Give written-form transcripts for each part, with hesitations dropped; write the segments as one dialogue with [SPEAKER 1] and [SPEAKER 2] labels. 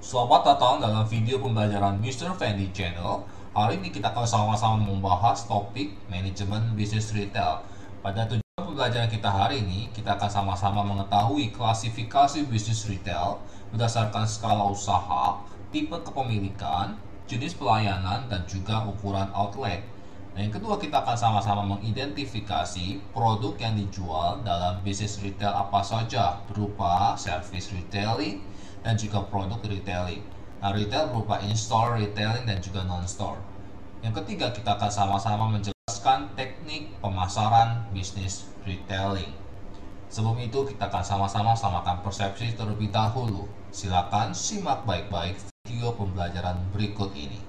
[SPEAKER 1] Selamat datang dalam video pembelajaran Mr. Fendi Channel. Hari ini kita akan sama-sama membahas topik manajemen bisnis retail. Pada tujuan pembelajaran kita hari ini, kita akan sama-sama mengetahui klasifikasi bisnis retail berdasarkan skala usaha, tipe kepemilikan, jenis pelayanan, dan juga ukuran outlet. Nah, yang kedua, kita akan sama-sama mengidentifikasi produk yang dijual dalam bisnis retail apa saja, berupa service retailing dan juga produk retailing. Nah, retail berupa in-store retailing dan juga non-store. Yang ketiga, kita akan sama-sama menjelaskan teknik pemasaran bisnis retailing. Sebelum itu, kita akan sama-sama samakan persepsi terlebih dahulu. Silakan simak baik-baik video pembelajaran berikut ini.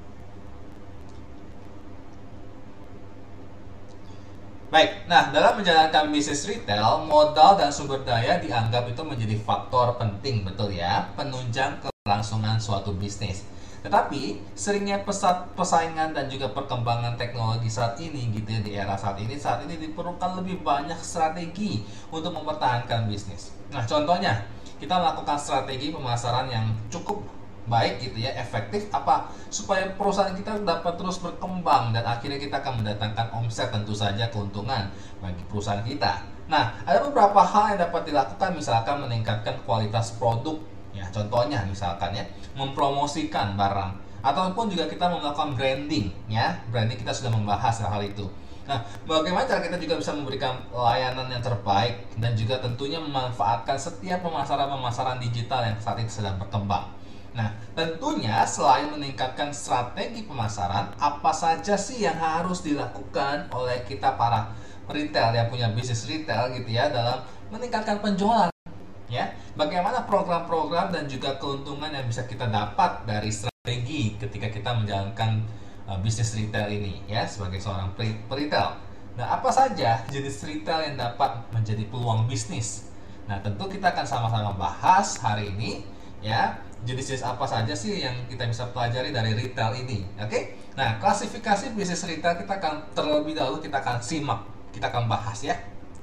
[SPEAKER 1] Baik, nah dalam menjalankan bisnis retail, modal dan sumber daya dianggap itu menjadi faktor penting, betul ya, penunjang keberlangsungan suatu bisnis. Tetapi, seringnya persaingan dan juga perkembangan teknologi saat ini gitu ya, di era saat ini diperlukan lebih banyak strategi untuk mempertahankan bisnis. Nah, contohnya, kita melakukan strategi pemasaran yang cukup baik gitu ya, efektif apa supaya perusahaan kita dapat terus berkembang dan akhirnya kita akan mendatangkan omset, tentu saja keuntungan bagi perusahaan kita. Nah, ada beberapa hal yang dapat dilakukan, misalkan meningkatkan kualitas produk ya, contohnya misalkan ya, mempromosikan barang ataupun juga kita melakukan branding ya. Branding kita sudah membahas hal itu. Nah, bagaimana cara kita juga bisa memberikan layanan yang terbaik dan juga tentunya memanfaatkan setiap pemasaran digital yang saat ini sedang berkembang. Nah, tentunya selain meningkatkan strategi pemasaran, apa saja sih yang harus dilakukan oleh kita para retail yang punya bisnis retail gitu ya, dalam meningkatkan penjualan ya? Bagaimana program-program dan juga keuntungan yang bisa kita dapat dari strategi ketika kita menjalankan bisnis retail ini ya, sebagai seorang retail. Nah, apa saja jenis retail yang dapat menjadi peluang bisnis? Nah, tentu kita akan sama-sama bahas hari ini ya, jenis-jenis apa saja sih yang kita bisa pelajari dari retail ini. Oke? Nah, klasifikasi bisnis retail kita akan terlebih dahulu kita akan simak, kita akan bahas ya.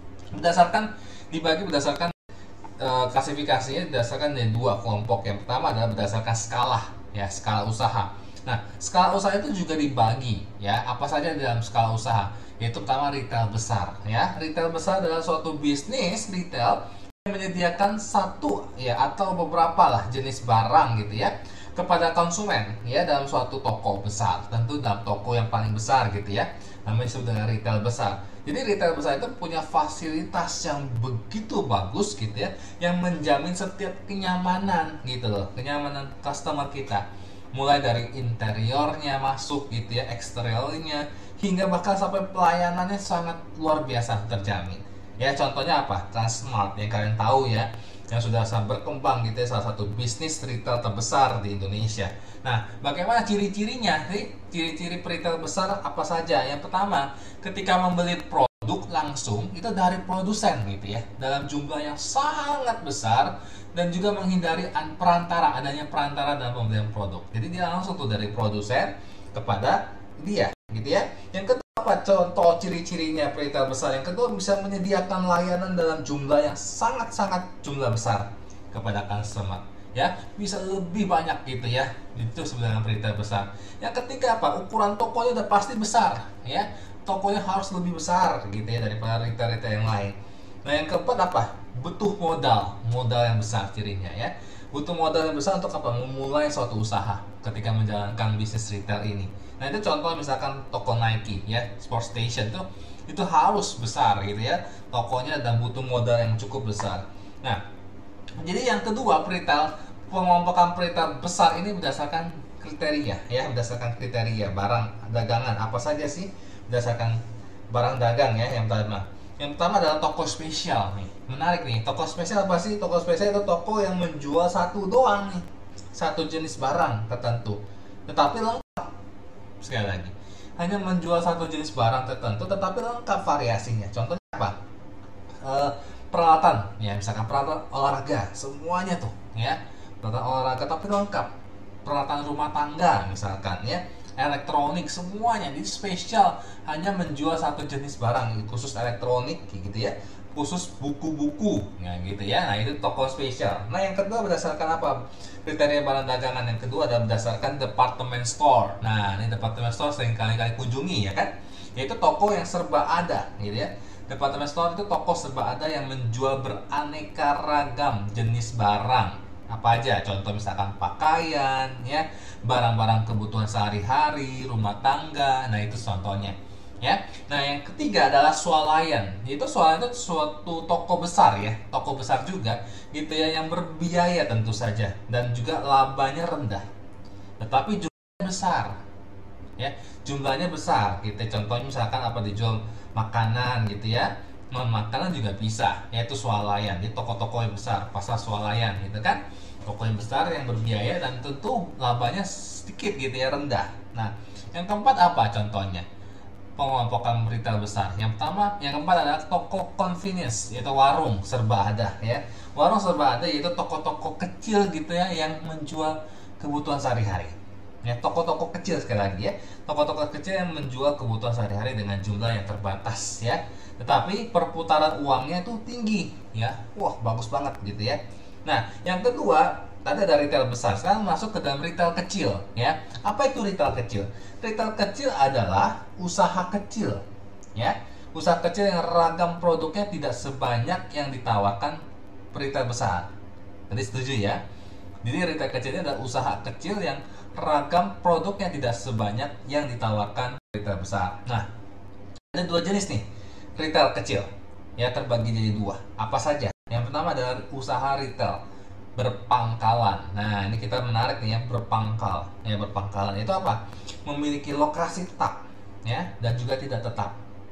[SPEAKER 1] Dibagi berdasarkan klasifikasinya berdasarkan dari dua kelompok. Yang pertama adalah berdasarkan skala ya, skala usaha. Nah, skala usaha itu juga dibagi ya, apa saja dalam skala usaha. Yaitu pertama retail besar ya. Retail besar adalah suatu bisnis retail menyediakan satu ya atau beberapa lah jenis barang gitu ya kepada konsumen ya dalam suatu toko besar, tentu dalam toko yang paling besar gitu ya, namanya disebut dengan retail besar. Jadi retail besar itu punya fasilitas yang begitu bagus gitu ya, yang menjamin setiap kenyamanan gitu loh, kenyamanan customer kita, mulai dari interiornya masuk gitu ya, eksteriornya, hingga bahkan sampai pelayanannya sangat luar biasa terjamin. Ya, contohnya apa? Transmart yang kalian tahu ya, yang sudah sangat berkembang gitu ya, salah satu bisnis retail terbesar di Indonesia. Nah, bagaimana ciri-cirinya? Ciri-ciri retail besar apa saja? Yang pertama, ketika membeli produk langsung itu dari produsen gitu ya, dalam jumlah yang sangat besar, dan juga menghindari adanya perantara dalam pembelian produk. Jadi dia langsung tuh dari produsen kepada dia gitu ya. Yang kedua, apa contoh ciri-cirinya retail besar? Yang kedua, bisa menyediakan layanan dalam jumlah yang sangat-sangat jumlah besar kepada customer ya, bisa lebih banyak gitu ya, itu sebenarnya retail besar. Yang ketiga apa? Ukuran tokonya udah pasti besar ya, tokonya harus lebih besar gitu ya daripada retail-retail yang lain. Nah, yang keempat apa? Butuh modal yang besar cirinya ya. Butuh modal yang besar untuk apa? Memulai suatu usaha ketika menjalankan bisnis retail ini. Nah, itu contoh misalkan toko Nike ya, Sport Station tuh itu harus besar gitu ya tokonya, dan butuh modal yang cukup besar. Nah, jadi yang kedua, pengelompokan retail besar ini berdasarkan kriteria ya, berdasarkan kriteria barang dagangan apa saja sih, berdasarkan barang dagang ya. Yang pertama adalah toko spesial nih. Menarik nih, toko spesial apa sih? Toko spesial itu toko yang menjual satu doang nih, satu jenis barang tertentu, tetapi lengkap. Sekali lagi, hanya menjual satu jenis barang tertentu tetapi lengkap variasinya. Contohnya apa? Peralatan ya, misalkan peralatan olahraga semuanya tuh ya, peralatan olahraga tapi lengkap. Peralatan rumah tangga misalkan ya, elektronik semuanya. Jadi spesial, hanya menjual satu jenis barang khusus elektronik gitu ya, khusus buku-buku, nah gitu ya. Nah itu toko spesial. Nah yang kedua berdasarkan apa kriteria barang dagangan? Yang kedua adalah berdasarkan department store. Nah ini department store sering kali-kali kunjungi ya kan, yaitu toko yang serba ada gitu ya. Department store itu toko serba ada yang menjual beraneka ragam jenis barang. Apa aja? Contoh misalkan pakaian ya, barang-barang kebutuhan sehari-hari, rumah tangga. Nah itu contohnya ya. Nah yang ketiga adalah swalayan. Itu swalayan itu suatu toko besar ya, toko besar juga gitu ya, yang berbiaya tentu saja dan juga labanya rendah, tetapi jumlahnya besar ya, jumlahnya besar gitu. Contohnya misalkan apa, dijual makanan gitu ya, non makanan juga bisa, yaitu swalayan. Di toko-toko yang besar, pasar swalayan gitu kan, toko yang besar yang berbiaya dan tentu labanya sedikit gitu ya, rendah. Nah yang keempat apa contohnya pengelompokan retail besar? Yang pertama, yang keempat adalah toko convenience, yaitu warung serba ada ya. Warung serba ada yaitu toko-toko kecil gitu ya, yang menjual kebutuhan sehari-hari. Ya, toko-toko kecil sekali lagi ya, toko-toko kecil yang menjual kebutuhan sehari-hari dengan jumlah yang terbatas ya. Tetapi perputaran uangnya itu tinggi ya. Wah, bagus banget gitu ya. Nah, yang kedua tadi ada retail besar, sekarang masuk ke dalam retail kecil ya. Apa itu retail kecil? Retail kecil adalah usaha kecil ya, usaha kecil yang ragam produknya tidak sebanyak yang ditawarkan retail besar. Tadi setuju ya? Jadi retail kecil ini adalah usaha kecil yang ragam produknya tidak sebanyak yang ditawarkan retail besar. Nah, ada dua jenis nih retail kecil ya, terbagi jadi dua. Apa saja? Yang pertama adalah usaha retail berpangkalan. Nah ini kita menarik nih ya, berpangkal ya. Berpangkalan itu apa? Memiliki lokasi tetap ya, dan juga tidak tetap,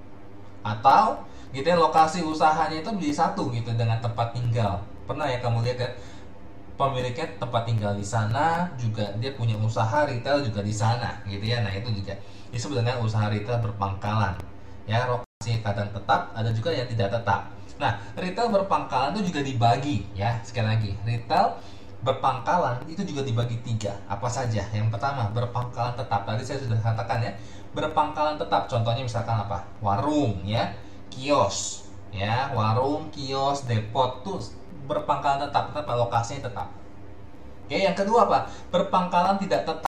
[SPEAKER 1] atau gitu ya, lokasi usahanya itu menjadi satu gitu dengan tempat tinggal. Pernah ya kamu lihat ya, pemiliknya tempat tinggal di sana, juga dia punya usaha retail juga di sana gitu ya. Nah itu juga disebut dengan usaha retail berpangkalan ya. Lokasi kadang tetap, ada juga yang tidak tetap. Nah, retail berpangkalan itu juga dibagi ya. Sekali lagi, retail berpangkalan itu juga dibagi tiga. Apa saja? Yang pertama, berpangkalan tetap. Tadi saya sudah katakan ya, berpangkalan tetap. Contohnya misalkan apa? Warung ya, kios ya, warung, kios, depot tuh berpangkalan tetap, tetap lokasinya tetap. Oke, yang kedua apa? Berpangkalan tidak tetap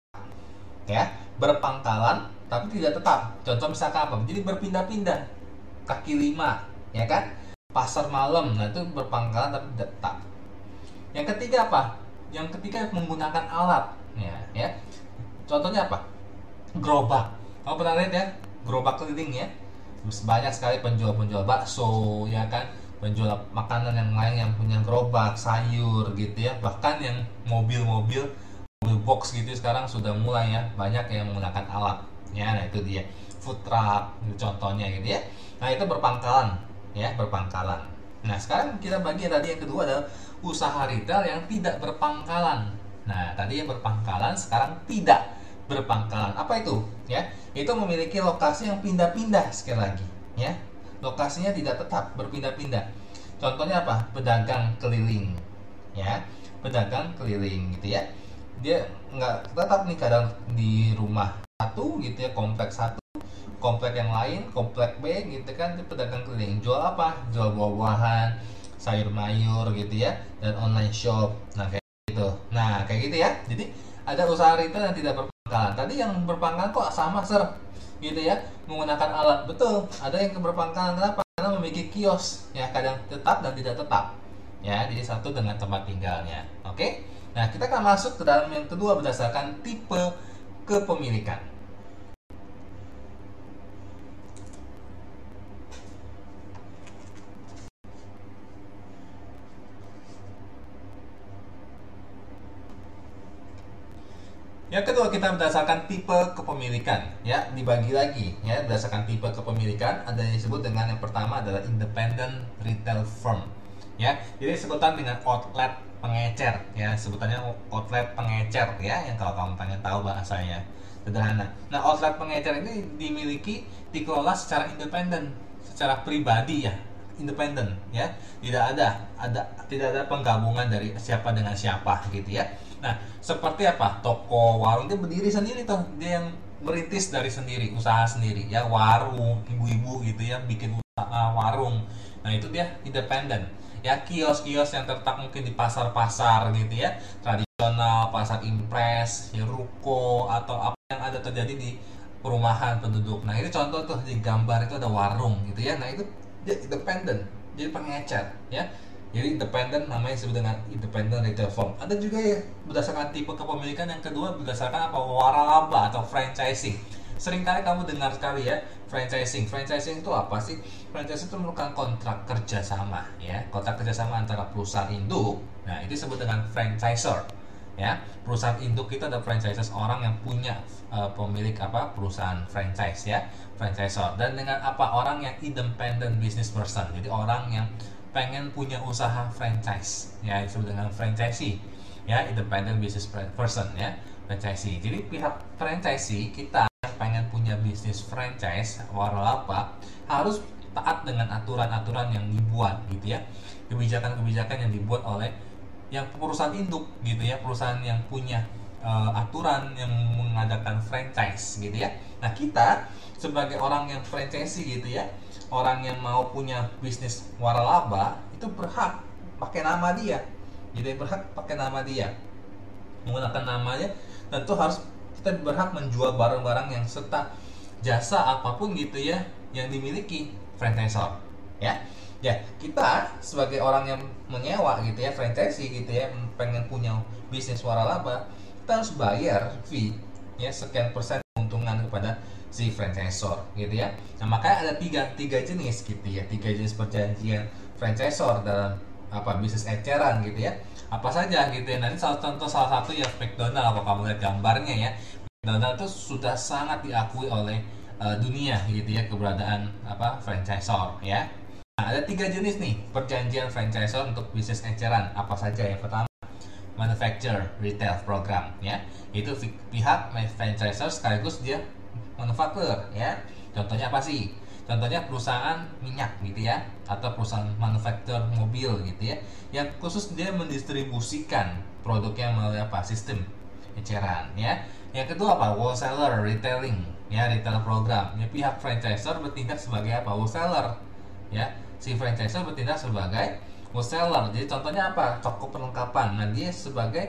[SPEAKER 1] ya, berpangkalan tapi tidak tetap. Contoh misalkan apa? Jadi berpindah-pindah, kaki lima ya kan, pasar malam. Nah itu berpangkalan tapi tidak tetap. Yang ketiga apa? Yang ketiga menggunakan alat ya. Contohnya apa? Gerobak. Kamu pernah lihat ya, gerobak keliling ya, banyak sekali penjual-penjual bakso ya kan, penjual makanan yang lain yang punya gerobak, sayur gitu ya. Bahkan yang mobil box gitu sekarang sudah mulai ya, banyak yang menggunakan alat ya. Nah itu dia food truck contohnya gitu ya. Nah itu berpangkalan ya, berpangkalan. Nah sekarang kita bagi tadi yang kedua adalah usaha retail yang tidak berpangkalan. Nah tadi yang berpangkalan, sekarang tidak berpangkalan. Apa itu ya? Itu memiliki lokasi yang pindah-pindah. Sekali lagi ya, lokasinya tidak tetap, berpindah-pindah. Contohnya apa? Pedagang keliling ya, pedagang keliling gitu ya. Dia nggak tetap nih, kadang di rumah satu gitu ya, kompleks satu, komplek yang lain, komplek B gitu kan. Dia pedagang keliling, jual apa? Jual buah-buahan, sayur mayur gitu ya, dan online shop. Nah kayak gitu. Nah kayak gitu ya. Jadi ada usaha retail yang tidak berpangkalan. Tadi yang berpangkalan kok sama gitu ya, menggunakan alat. Betul, ada yang berpangkalan. Kenapa? Karena memiliki kios ya, kadang tetap dan tidak tetap ya. Jadi satu dengan tempat tinggalnya. Oke. Nah kita akan masuk ke dalam yang kedua berdasarkan tipe kepemilikan. Yang kedua kita berdasarkan tipe kepemilikan ya, dibagi lagi ya berdasarkan tipe kepemilikan. Ada yang disebut dengan, yang pertama adalah independent retail firm ya. Jadi sebutan dengan outlet pengecer ya, sebutannya outlet pengecer ya, yang kalau kamu tanya tahu bahasanya sederhana. Nah outlet pengecer ini dimiliki, dikelola secara independen, secara pribadi ya, independen ya, tidak ada penggabungan dari siapa dengan siapa gitu ya. Nah, seperti apa? Toko, warung itu berdiri sendiri tuh, dia yang merintis dari sendiri, usaha sendiri ya. Warung, ibu-ibu gitu ya, bikin usaha warung Nah itu dia independen. Ya kios-kios yang terletak mungkin di pasar-pasar gitu ya, tradisional, pasar impres, ya ruko atau apa yang ada terjadi di perumahan penduduk. Nah itu contoh tuh di gambar itu ada warung gitu ya. Nah itu dia independen, jadi pengecer ya. Jadi independen namanya disebut dengan independent retail firm. Ada juga ya berdasarkan tipe kepemilikan yang kedua berdasarkan apa waralaba atau franchising. Seringkali kamu dengar sekali ya franchising. Franchising itu apa sih? Franchising itu merupakan kontrak kerjasama ya, kontrak kerjasama antara perusahaan induk. Nah itu disebut dengan franchisor ya. Perusahaan induk itu ada franchises orang yang punya pemilik apa perusahaan franchise ya, franchisor. Dan dengan apa orang yang independent business person. Jadi orang yang pengen punya usaha franchise ya disebut dengan franchisee ya, independent business person ya, franchisee. Jadi pihak franchisee kita yang pengen punya bisnis franchise waralaba harus taat dengan aturan-aturan yang dibuat gitu ya, kebijakan-kebijakan yang dibuat oleh yang perusahaan induk gitu ya, perusahaan yang punya aturan yang mengadakan franchise gitu ya. Nah kita sebagai orang yang franchisee gitu ya, orang yang mau punya bisnis waralaba itu berhak pakai nama dia, jadi berhak pakai nama dia, menggunakan namanya. Tentu harus kita berhak menjual barang-barang yang serta jasa apapun gitu ya yang dimiliki franchisor ya. Ya kita sebagai orang yang menyewa gitu ya, franchisee gitu ya, pengen punya bisnis waralaba, kita harus bayar fee ya sekian persen keuntungan kepada si franchisor gitu ya. Nah makanya ada tiga jenis gitu ya, tiga jenis perjanjian franchisor dalam apa bisnis eceran gitu ya. Apa saja gitu ya. Nanti contoh salah satu ya McDonald, kalau kamu lihat gambarnya ya, McDonald itu sudah sangat diakui oleh dunia gitu ya keberadaan apa franchisor ya. Nah ada tiga jenis nih perjanjian franchisor untuk bisnis eceran. Apa saja? Yang pertama manufacturer retail program ya, itu pihak franchisor sekaligus dia manufaktur ya. Contohnya apa sih? Contohnya perusahaan minyak gitu ya, atau perusahaan manufaktur mobil gitu ya, yang khusus dia mendistribusikan produknya melalui apa sistem eceran ya. Yang kedua apa? Wholesaler retailing ya, retail program ya, pihak franchisor bertindak sebagai apa? Wholesaler ya, si franchisor bertindak sebagai wholesaler. Jadi contohnya apa? Toko perlengkapan. Nah dia sebagai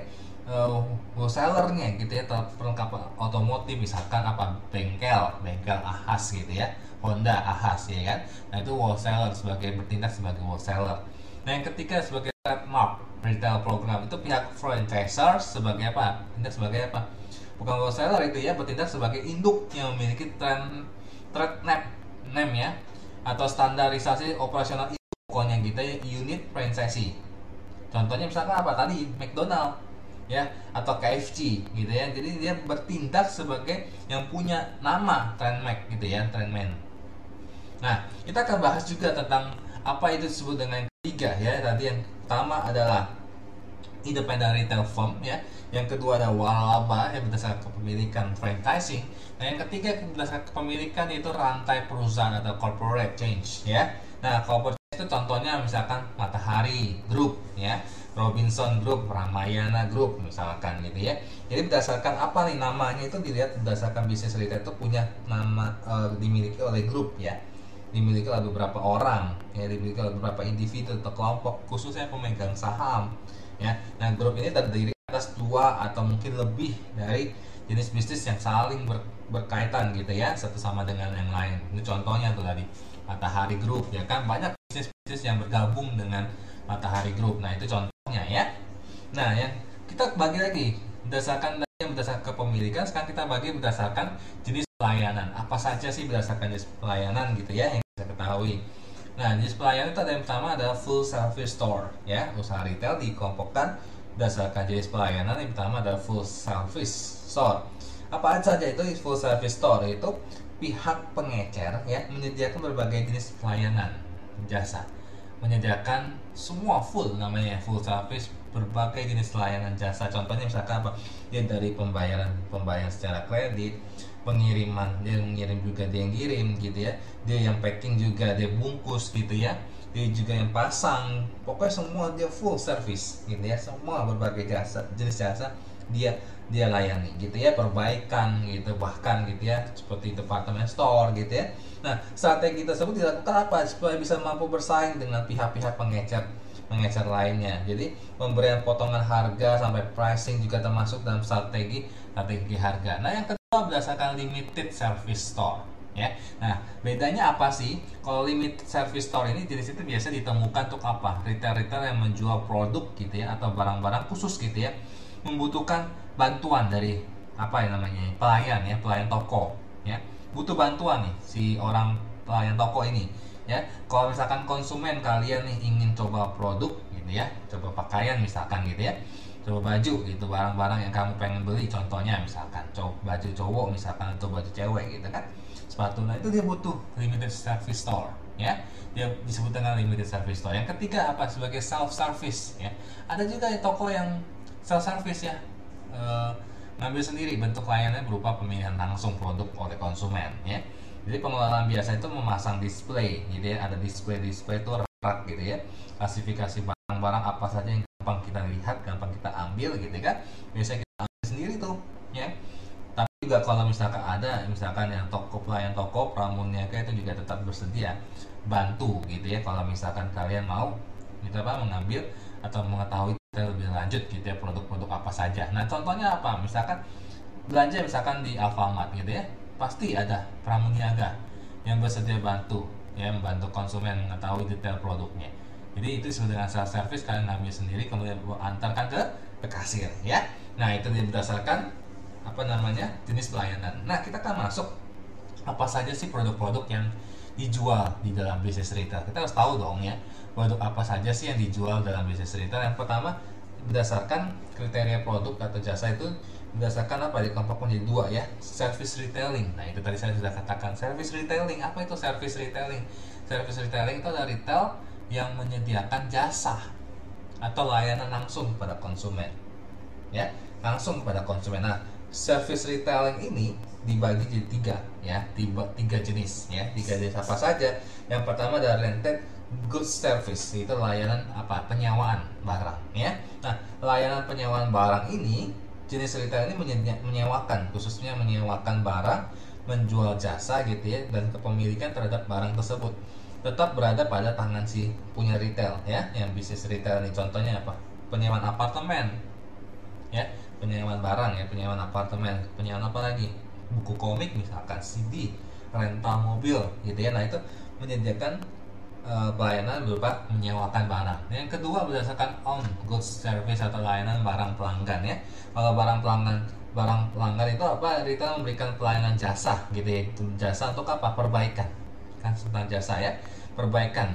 [SPEAKER 1] wholesalernya gitu ya, perlengkapan otomotif misalkan apa bengkel Ahas gitu ya, Honda Ahas ya kan. Nah itu wholesaler, sebagai bertindak sebagai wholesaler. Nah yang ketiga sebagai trademark retail program, itu pihak franchisor sebagai apa? Bertindak sebagai apa? Bukan wholesaler itu ya, bertindak sebagai induk yang memiliki trade name ya, atau standarisasi operasional pokoknya kita unit franchisee. Contohnya misalkan apa tadi McDonald ya, atau KFC gitu ya. Jadi dia bertindak sebagai yang punya nama trademark gitu ya, trademark. Nah kita akan bahas juga tentang apa itu disebut dengan ketiga ya. Tadi yang pertama adalah independent retail firm ya, yang kedua ada waralaba yang berdasarkan kepemilikan franchising, nah yang ketiga berdasarkan kepemilikan itu rantai perusahaan atau corporate change ya. Nah corporate itu contohnya misalkan Matahari Group ya, Robinson Group, Ramayana Group misalkan gitu ya. Jadi berdasarkan apa nih namanya itu dilihat berdasarkan bisnis retail itu punya nama dimiliki oleh grup ya, dimiliki oleh beberapa orang ya, dimiliki oleh beberapa individu atau kelompok khususnya pemegang saham ya. Nah grup ini terdiri atas dua atau mungkin lebih dari jenis bisnis yang saling berkaitan gitu ya, satu sama dengan yang lain. Ini contohnya tuh tadi Matahari Group ya kan, banyak bisnis yang bergabung dengan Matahari Group. Nah itu contohnya ya. Nah yang kita bagi lagi berdasarkan kepemilikan, sekarang kita bagi berdasarkan jenis pelayanan. Apa saja sih berdasarkan jenis pelayanan gitu ya yang kita ketahui. Nah jenis pelayanan itu ada yang pertama adalah full service store ya, usaha retail dikelompokkan berdasarkan jenis pelayanan. Yang pertama adalah full service store. Apa saja itu full service store? Itu pihak pengecer ya menyediakan berbagai jenis pelayanan jasa, menyediakan semua full, namanya full service, berbagai jenis layanan jasa. Contohnya misalkan apa? Dia dari pembayaran secara kredit, pengiriman, dia mengirim juga, dia yang kirim gitu ya, dia yang packing juga, dia bungkus gitu ya, dia juga yang pasang. Pokoknya semua dia full service gitu ya, semua berbagai jasa, jenis jasa dia dia layani gitu ya, perbaikan gitu, bahkan gitu ya seperti department store gitu ya. Nah, strategi tersebut dilakukan apa? Supaya bisa mampu bersaing dengan pihak-pihak pengecer lainnya. Jadi pemberian potongan harga sampai pricing juga termasuk dalam strategi harga. Nah, yang kedua berdasarkan limited service store ya. Nah, bedanya apa sih? Kalau limited service store ini jenis itu biasa ditemukan untuk apa? Retail-retail yang menjual produk gitu ya atau barang-barang khusus gitu ya, membutuhkan bantuan dari apa ya namanya? Pelayan ya, pelayan toko ya. Butuh bantuan nih si orang pelayan toko ini ya. Kalau misalkan konsumen kalian nih ingin coba produk gitu ya, coba pakaian misalkan gitu ya, coba baju gitu, barang-barang yang kamu pengen beli, contohnya misalkan baju cowok misalkan atau baju cewek gitu kan, sepatu, nah itu dia butuh limited service store ya, dia disebut dengan limited service store. Yang ketiga apa? Sebagai self service ya. Ada juga ya toko yang self service ya, ngambil sendiri, bentuk layanannya berupa pemilihan langsung produk oleh konsumen ya. Jadi pengelolaan biasa itu memasang display, jadi ada display itu rak gitu ya, klasifikasi barang-barang apa saja yang gampang kita lihat, gampang kita ambil gitu kan, biasanya kita ambil sendiri tuh ya. Tapi juga kalau misalkan ada misalkan yang pelayan toko pramuniaga itu juga tetap bersedia bantu gitu ya, kalau misalkan kalian mau gitu apa, mengambil atau mengetahui lebih lanjut gitu ya produk-produk apa saja. Nah, contohnya apa? Misalkan belanja misalkan di Alfamart gitu ya, pasti ada pramuniaga yang bersedia bantu ya, membantu konsumen mengetahui detail produknya. Jadi itu disebut dengan self service, kalian ngambil sendiri kemudian antarkan ke kasir ya. Nah, itu berdasarkan apa namanya, jenis pelayanan. Nah, kita akan masuk apa saja sih produk-produk yang dijual di dalam bisnis retail. Kita harus tahu dong ya, produk apa saja sih yang dijual dalam bisnis retail. Yang pertama, berdasarkan kriteria produk atau jasa itu berdasarkan apa, dikelompok menjadi dua ya, service retailing. Nah, itu tadi saya sudah katakan service retailing. Apa itu service retailing? Service retailing itu adalah retail yang menyediakan jasa atau layanan langsung kepada konsumen ya, langsung kepada konsumen. Nah, service retailing ini dibagi jadi tiga jenis ya. Tiga jenis apa saja? Yang pertama adalah rented goods service, itu layanan apa, penyewaan barang ya. Nah, layanan penyewaan barang ini, jenis retail ini menyewakan, khususnya menyewakan barang, menjual jasa gitu ya, dan kepemilikan terhadap barang tersebut tetap berada pada tangan si punya retail ya, yang bisnis retail ini. Contohnya apa? Penyewaan apartemen ya, penyewaan barang ya, penyewaan apartemen, penyewaan apa lagi? Buku komik misalkan, CD, rental mobil gitu ya. Nah, itu menyediakan pelayanan berupa menyewakan barang. Yang kedua berdasarkan on goods service atau layanan barang pelanggan ya. Kalau barang pelanggan itu apa? Retail memberikan pelayanan jasa gitu ya. Jasa untuk apa? Perbaikan. Kan tentang jasa ya. Perbaikan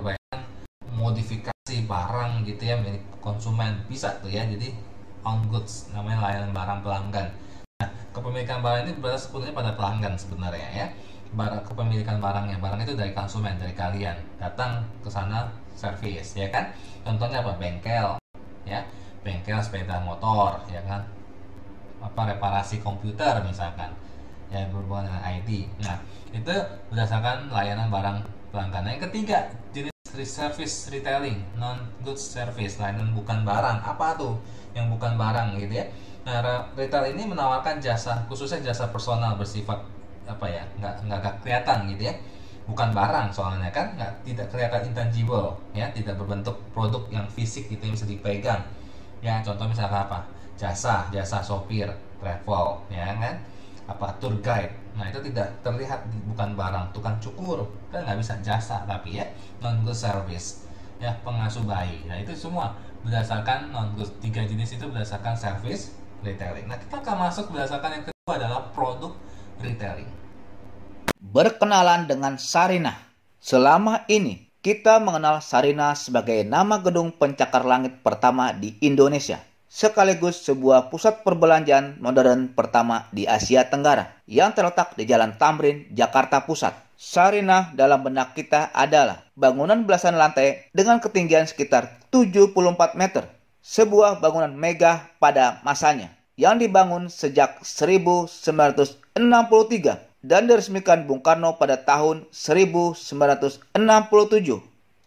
[SPEAKER 1] modifikasi barang gitu ya milik konsumen, bisa tuh ya. Jadi on goods namanya layanan barang pelanggan. Nah, kepemilikan barang ini berada sepenuhnya pada pelanggan sebenarnya ya. Kepemilikan barang itu dari konsumen, dari kalian datang ke sana servis ya kan. Contohnya apa? Bengkel ya, bengkel sepeda motor ya kan, apa reparasi komputer misalkan ya, berhubungan dengan IT. Nah, itu berdasarkan layanan barang pelanggan. Yang ketiga, jenis service retailing, non goods service, layanan bukan barang. Apa tuh yang bukan barang gitu ya? Nah, retail ini menawarkan jasa, khususnya jasa personal bersifat apa ya, nggak kelihatan gitu ya, bukan barang soalnya kan, tidak kelihatan, intangible ya, tidak berbentuk produk yang fisik gitu yang bisa dipegang ya. Contoh misalkan apa, jasa sopir travel ya kan, apa tour guide. Nah, itu tidak terlihat, bukan barang. Tukang cukur kan nggak bisa jasa, tapi ya non good service ya, pengasuh bayi. Nah, itu semua berdasarkan non good. Tiga jenis itu berdasarkan service retailing. Nah, kita akan masuk berdasarkan yang kedua adalah produk retailing.
[SPEAKER 2] Berkenalan dengan Sarinah. Selama ini kita mengenal Sarinah sebagai nama gedung pencakar langit pertama di Indonesia, sekaligus sebuah pusat perbelanjaan modern pertama di Asia Tenggara yang terletak di Jalan Tamrin, Jakarta Pusat. Sarinah dalam benak kita adalah bangunan belasan lantai dengan ketinggian sekitar 74 meter. Sebuah bangunan megah pada masanya yang dibangun sejak 1963 dan diresmikan Bung Karno pada tahun 1967.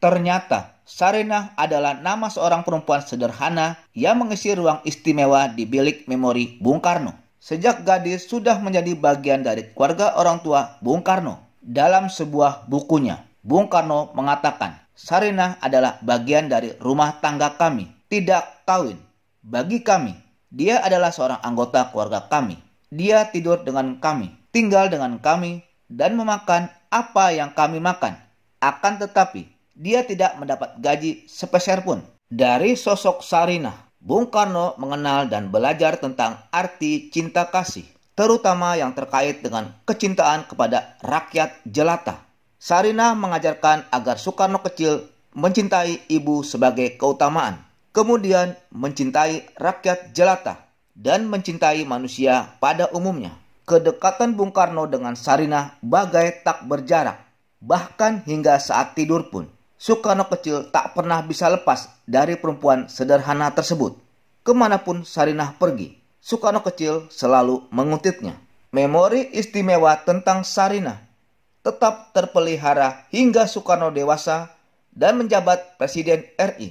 [SPEAKER 2] Ternyata Sarinah adalah nama seorang perempuan sederhana yang mengisi ruang istimewa di bilik memori Bung Karno. Sejak gadis sudah menjadi bagian dari keluarga orang tua Bung Karno. Dalam sebuah bukunya, Bung Karno mengatakan, Sarinah adalah bagian dari rumah tangga kami, tidak kawin. Bagi kami, dia adalah seorang anggota keluarga kami. Dia tidur dengan kami, tinggal dengan kami, dan memakan apa yang kami makan. Akan tetapi, dia tidak mendapat gaji sepeser pun. Dari sosok Sarinah, Bung Karno mengenal dan belajar tentang arti cinta kasih, terutama yang terkait dengan kecintaan kepada rakyat jelata. Sarinah mengajarkan agar Soekarno kecil mencintai ibu sebagai keutamaan, kemudian mencintai rakyat jelata, dan mencintai manusia pada umumnya. Kedekatan Bung Karno dengan Sarinah bagai tak berjarak, bahkan hingga saat tidur pun. Soekarno kecil tak pernah bisa lepas dari perempuan sederhana tersebut. Kemanapun Sarinah pergi, Soekarno kecil selalu mengutipnya. Memori istimewa tentang Sarinah tetap terpelihara hingga Soekarno dewasa dan menjabat Presiden RI.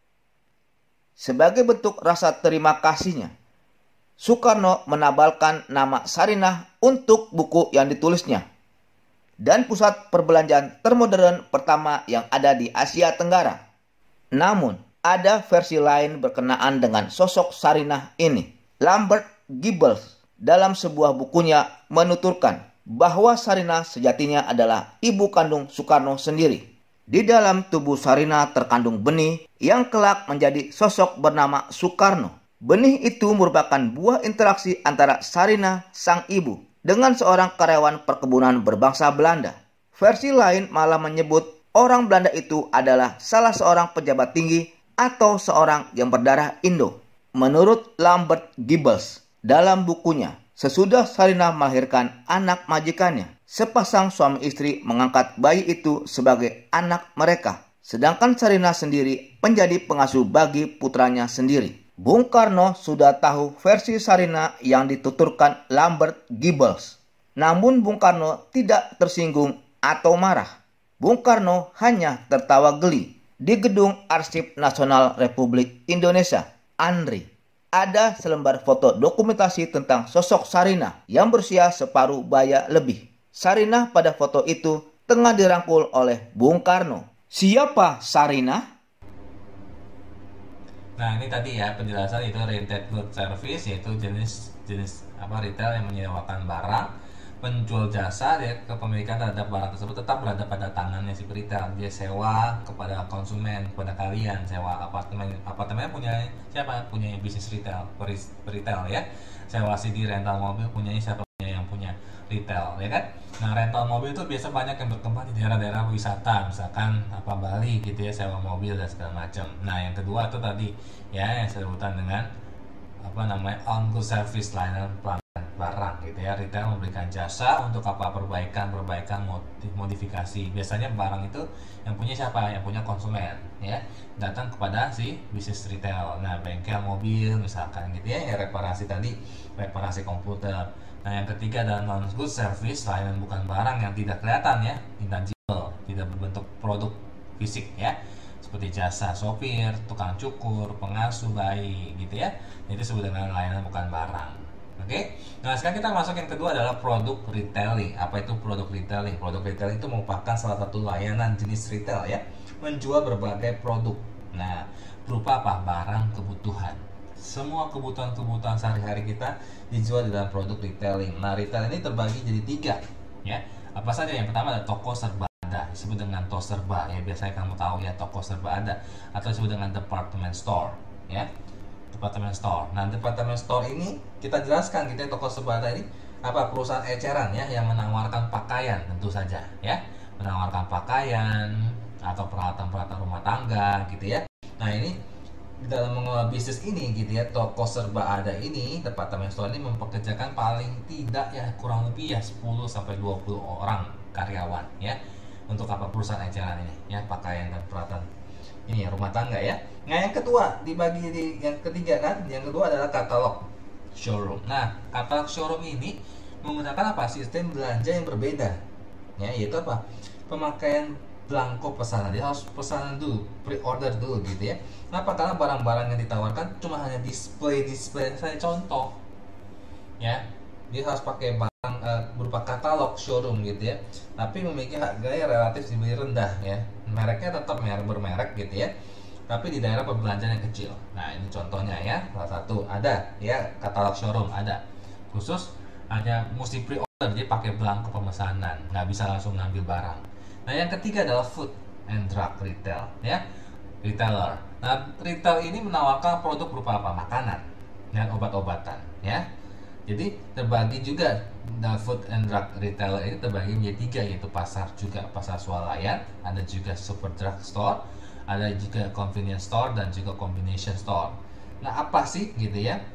[SPEAKER 2] Sebagai bentuk rasa terima kasihnya, Soekarno menabalkan nama Sarinah untuk buku yang ditulisnya dan pusat perbelanjaan termodern pertama yang ada di Asia Tenggara. Namun, ada versi lain berkenaan dengan sosok Sarinah ini. Lambert Gibbles dalam sebuah bukunya menuturkan bahwa Sarinah sejatinya adalah ibu kandung Soekarno sendiri. Di dalam tubuh Sarinah terkandung benih yang kelak menjadi sosok bernama Soekarno. Benih itu merupakan buah interaksi antara Sarinah, sang ibu, dengan seorang karyawan perkebunan berbangsa Belanda. Versi lain malah menyebut orang Belanda itu adalah salah seorang pejabat tinggi atau seorang yang berdarah Indo. Menurut Lambert Gibbles, dalam bukunya, sesudah Sarinah melahirkan anak majikannya, sepasang suami istri mengangkat bayi itu sebagai anak mereka, sedangkan Sarinah sendiri menjadi pengasuh bagi putranya sendiri. Bung Karno sudah tahu versi Sarinah yang dituturkan Lambert Gibbles. Namun Bung Karno tidak tersinggung atau marah. Bung Karno hanya tertawa geli. Di Gedung Arsip Nasional Republik Indonesia, ANRI, ada selembar foto dokumentasi tentang sosok Sarinah yang berusia separuh baya lebih. Sarinah pada foto itu tengah dirangkul oleh Bung Karno. Siapa Sarinah?
[SPEAKER 1] Nah, ini tadi ya penjelasan itu rented good service, yaitu jenis retail yang menyewakan barang. Penjual jasa ya, kepemilikan terhadap barang tersebut tetap berada pada tangannya si retail. Dia sewa kepada konsumen, kepada kalian. Sewa apartemen punya siapa? Punya bisnis retail ya. Sewa CD rental mobil punya siapa? Punya yang punya retail ya kan. Nah, rental mobil itu biasa banyak yang berkembang di daerah-daerah wisata, misalkan Bali gitu ya, sewa mobil dan segala macam. Nah, yang kedua itu tadi ya yang sebutan dengan on good service, layanan pelanggan barang gitu ya. Retail memberikan jasa untuk perbaikan, modifikasi. Biasanya barang itu yang punya siapa? Yang punya konsumen ya, datang kepada si bisnis retail. Nah, bengkel mobil misalkan gitu ya, yang reparasi komputer. Nah, yang ketiga adalah non good service, layanan bukan barang yang tidak kelihatan ya, intangible, tidak berbentuk produk fisik ya, seperti jasa sopir, tukang cukur, pengasuh bayi gitu ya. Itu disebut dengan layanan bukan barang. Oke. Nah, sekarang kita masuk yang kedua adalah produk retailing. Apa itu produk retailing? Produk retailing itu merupakan salah satu layanan jenis retail ya, menjual berbagai produk. Nah, berupa apa? Barang kebutuhan. Semua kebutuhan sehari-hari kita dijual di dalam produk retailing. Nah, retail ini terbagi jadi 3 ya. Apa saja? Yang pertama ada toko serba ada, disebut dengan tos serba ya, biasanya kamu tahu ya, toko serba ada, atau disebut dengan department store ya. Department store. Nah, department store ini kita jelaskan gitu ya, toko serba ada ini apa? Perusahaan eceran ya yang menawarkan pakaian tentu saja ya. Menawarkan pakaian atau peralatan-peralatan rumah tangga gitu ya. Nah, ini dalam mengelola bisnis ini gitu ya, toko serba ada ini, department store ini mempekerjakan paling tidak ya kurang lebih ya 10 sampai 20 orang karyawan ya, untuk perusahaan eceran ini ya, pakaian dan peralatan ini ya, rumah tangga ya. Nah, yang kedua dibagi di yang ketiga kan, yang kedua adalah katalog showroom. Nah, katalog showroom ini menggunakan sistem belanja yang berbeda ya, yaitu pemakaian belangko pesanan, dia harus pesanan dulu, pre-order dulu gitu ya. Kenapa? Karena barang-barang yang ditawarkan cuma hanya display saya contoh ya. Dia harus pakai barang berupa katalog showroom gitu ya, tapi memiliki harga yang relatif lebih rendah ya. Mereknya tetap merek bermerek gitu ya, tapi di daerah perbelanjaan yang kecil. Nah ini contohnya ya, salah satu ada ya, katalog showroom ada, khusus hanya mesti pre-order, dia pakai belangko pemesanan, nggak bisa langsung ngambil barang. Nah yang ketiga adalah food and drug retail ya, retailer. Nah retail ini menawarkan produk berupa apa? Makanan dan obat-obatan ya. Jadi terbagi juga, food and drug retailer ini terbagi menjadi tiga, yaitu pasar juga pasar swalayan, ada juga super drug store, ada juga convenience store dan juga combination store. Nah apa sih gitu ya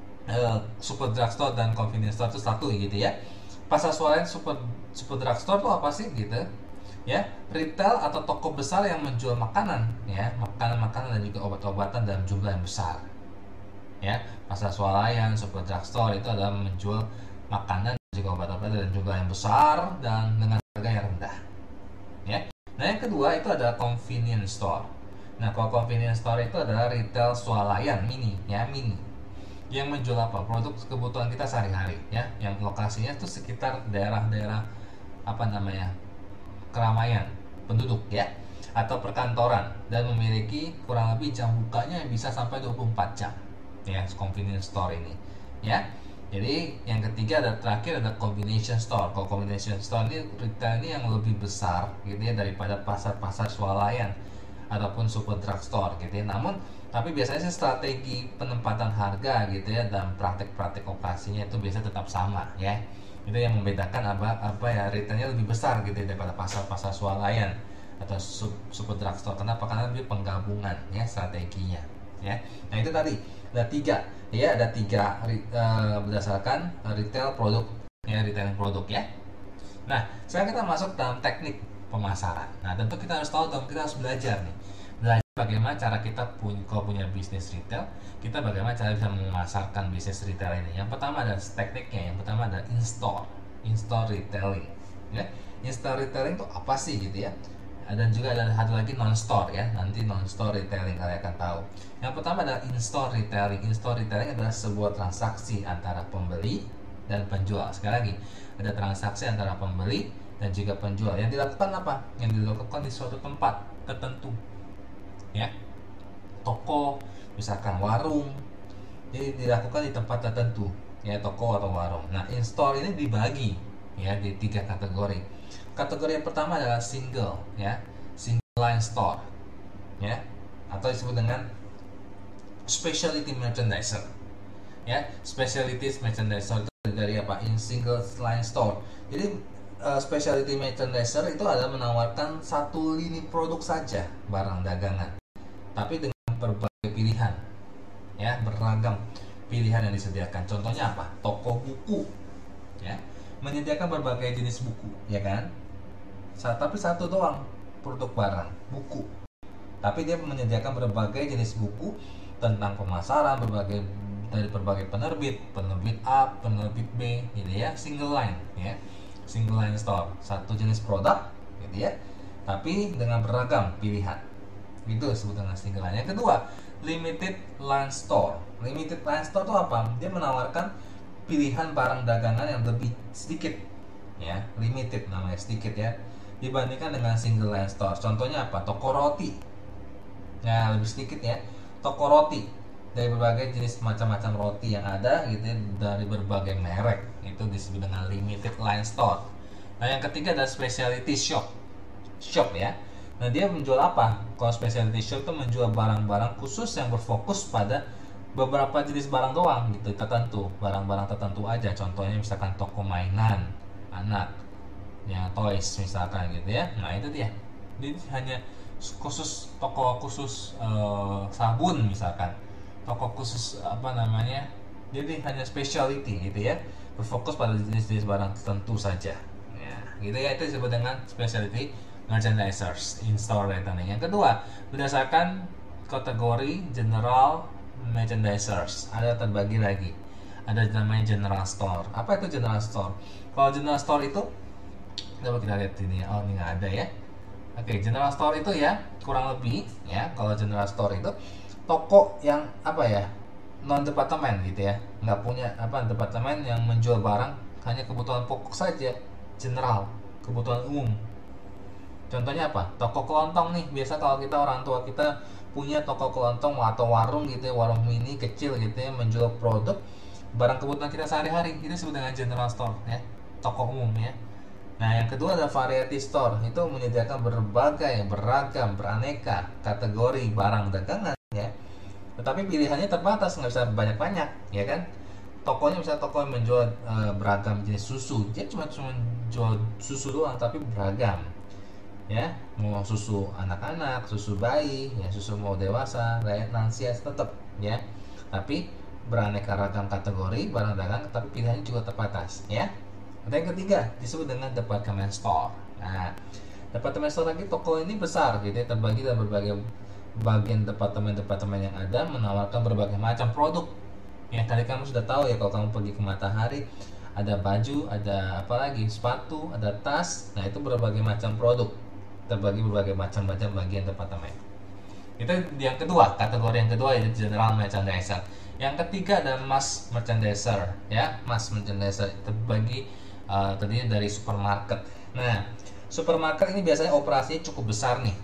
[SPEAKER 1] super drug store dan convenience store itu satu gitu ya. Pasar swalayan super drug store itu apa sih gitu ya? Retail atau toko besar yang menjual makanan ya, makanan-makanan dan juga obat-obatan dalam jumlah yang besar ya. Pasar swalayan, super drug store itu adalah menjual makanan dan juga obat-obatan dalam jumlah yang besar dan dengan harga yang rendah ya. Nah yang kedua itu adalah convenience store. Nah kalau convenience store itu adalah retail swalayan mini ya, mini yang menjual apa? Produk kebutuhan kita sehari-hari ya, yang lokasinya itu sekitar daerah-daerah apa namanya, keramaian penduduk ya, atau perkantoran, dan memiliki kurang lebih jam bukanya yang bisa sampai 24 jam ya, convenience store ini ya. Jadi yang ketiga ada terakhir ada combination store. Kalau combination store ini retail ini yang lebih besar gitu ya daripada pasar-pasar swalayan ataupun super drug store gitu ya. Namun tapi biasanya strategi penempatan harga gitu ya dan praktek-praktek operasinya itu biasanya tetap sama ya. Itu yang membedakan apa ya, retailnya lebih besar gitu ya daripada pasar-pasar swalayan atau super drug store. Kenapa? Karena dia penggabungan ya strateginya ya. Nah itu tadi ada tiga ya, ada tiga berdasarkan retail produk ya, retailing produk ya. Nah sekarang kita masuk dalam teknik pemasaran. Nah tentu kita harus tahu dong, kita harus belajar nih, belajar bagaimana cara kita kalau punya bisnis retail, kita bagaimana cara bisa memasarkan bisnis retail ini. Yang pertama adalah tekniknya, yang pertama adalah in-store retailing ya. In-store retailing itu apa sih gitu ya. Dan juga ada satu lagi non-store ya, nanti non-store retailing kalian akan tahu. Yang pertama adalah in-store retailing. In-store retailing adalah sebuah transaksi antara pembeli dan penjual. Sekali lagi, ada transaksi antara pembeli dan juga penjual yang dilakukan apa? Yang dilakukan di suatu tempat tertentu ya, toko misalkan, warung. Jadi dilakukan di tempat tertentu ya, toko atau warung. Nah in-store ini dibagi ya di tiga kategori. Kategori yang pertama adalah single line store ya, atau disebut dengan specialty merchandiser ya. Specialty merchandiser itu dari apa? In single line store. Jadi specialty merchandiser itu adalah menawarkan satu lini produk saja, barang dagangan, tapi dengan berbagai pilihan ya, beragam pilihan yang disediakan. Contohnya apa? Toko buku ya, menyediakan berbagai jenis buku ya kan, tapi satu doang produk barang buku, tapi dia menyediakan berbagai jenis buku tentang pemasaran dari berbagai penerbit A, penerbit B gitu ya. Single line ya, single line store, satu jenis produk gitu ya, tapi dengan beragam pilihan. Itu disebut dengan single line. Yang kedua, limited line store. Limited line store itu apa? Dia menawarkan pilihan barang dagangan yang lebih sedikit ya, limited namanya, sedikit ya, dibandingkan dengan single line store. Contohnya apa? Toko roti ya, lebih sedikit ya, toko roti dari berbagai jenis macam-macam roti yang ada gitu ya, dari berbagai merek, itu disebut dengan limited line store. Nah yang ketiga adalah specialty shop ya. Nah dia menjual apa? Kalau specialty shop itu menjual barang-barang khusus yang berfokus pada beberapa jenis barang doang gitu, tertentu, barang-barang tertentu aja. Contohnya misalkan toko mainan anak ya, toys misalkan gitu ya. Nah itu dia, jadi hanya khusus, toko khusus sabun misalkan, toko khusus apa namanya, jadi hanya specialty gitu ya, berfokus pada jenis-jenis barang tertentu saja ya, gitu ya. Itu disebut dengan specialty merchandisers, in-store retailing. Yang kedua, berdasarkan kategori general merchandisers, ada terbagi lagi, ada namanya general store. Apa itu general store? Kalau general store itu, coba kita lihat ini, oh ini nggak ada ya. Oke, general store itu ya kurang lebih ya, kalau general store itu toko yang apa ya, non departemen gitu ya, nggak punya departemen yang menjual barang hanya kebutuhan pokok saja, general, kebutuhan umum. Contohnya apa? Toko kelontong nih. Biasa kalau kita orang tua kita punya toko kelontong atau warung gitu ya, warung mini kecil gitu ya, menjual produk barang kebutuhan kita sehari-hari, itu disebut dengan general store ya, toko umum ya. Nah, yang kedua adalah variety store. Itu menyediakan berbagai, beragam, beraneka kategori barang dagangan ya. Tetapi pilihannya terbatas, nggak bisa banyak-banyak ya kan. Tokonya misalnya toko yang menjual beragam jenis susu, dia cuma jual susu doang tapi beragam ya, mau susu anak-anak, susu bayi, ya susu mau dewasa, lansia tetap ya, tapi beraneka ragam kategori barang dagang, tapi pilihannya juga terbatas ya. Ada yang ketiga disebut dengan department store. Nah, department store lagi, toko ini besar gitu ya, terbagi dalam berbagai bagian departemen-departemen yang ada, menawarkan berbagai macam produk. Ya, tadi kamu sudah tahu ya, kalau kamu pergi ke Matahari ada baju, ada apa lagi, sepatu, ada tas. Nah, itu berbagai macam produk, terbagi berbagai macam bagian departemen. Itu yang kedua, kategori yang kedua yaitu general merchandiser. Yang ketiga ada mass merchandiser ya, mass merchandiser terbagi terdiri dari supermarket. Nah, supermarket ini biasanya operasinya cukup besar nih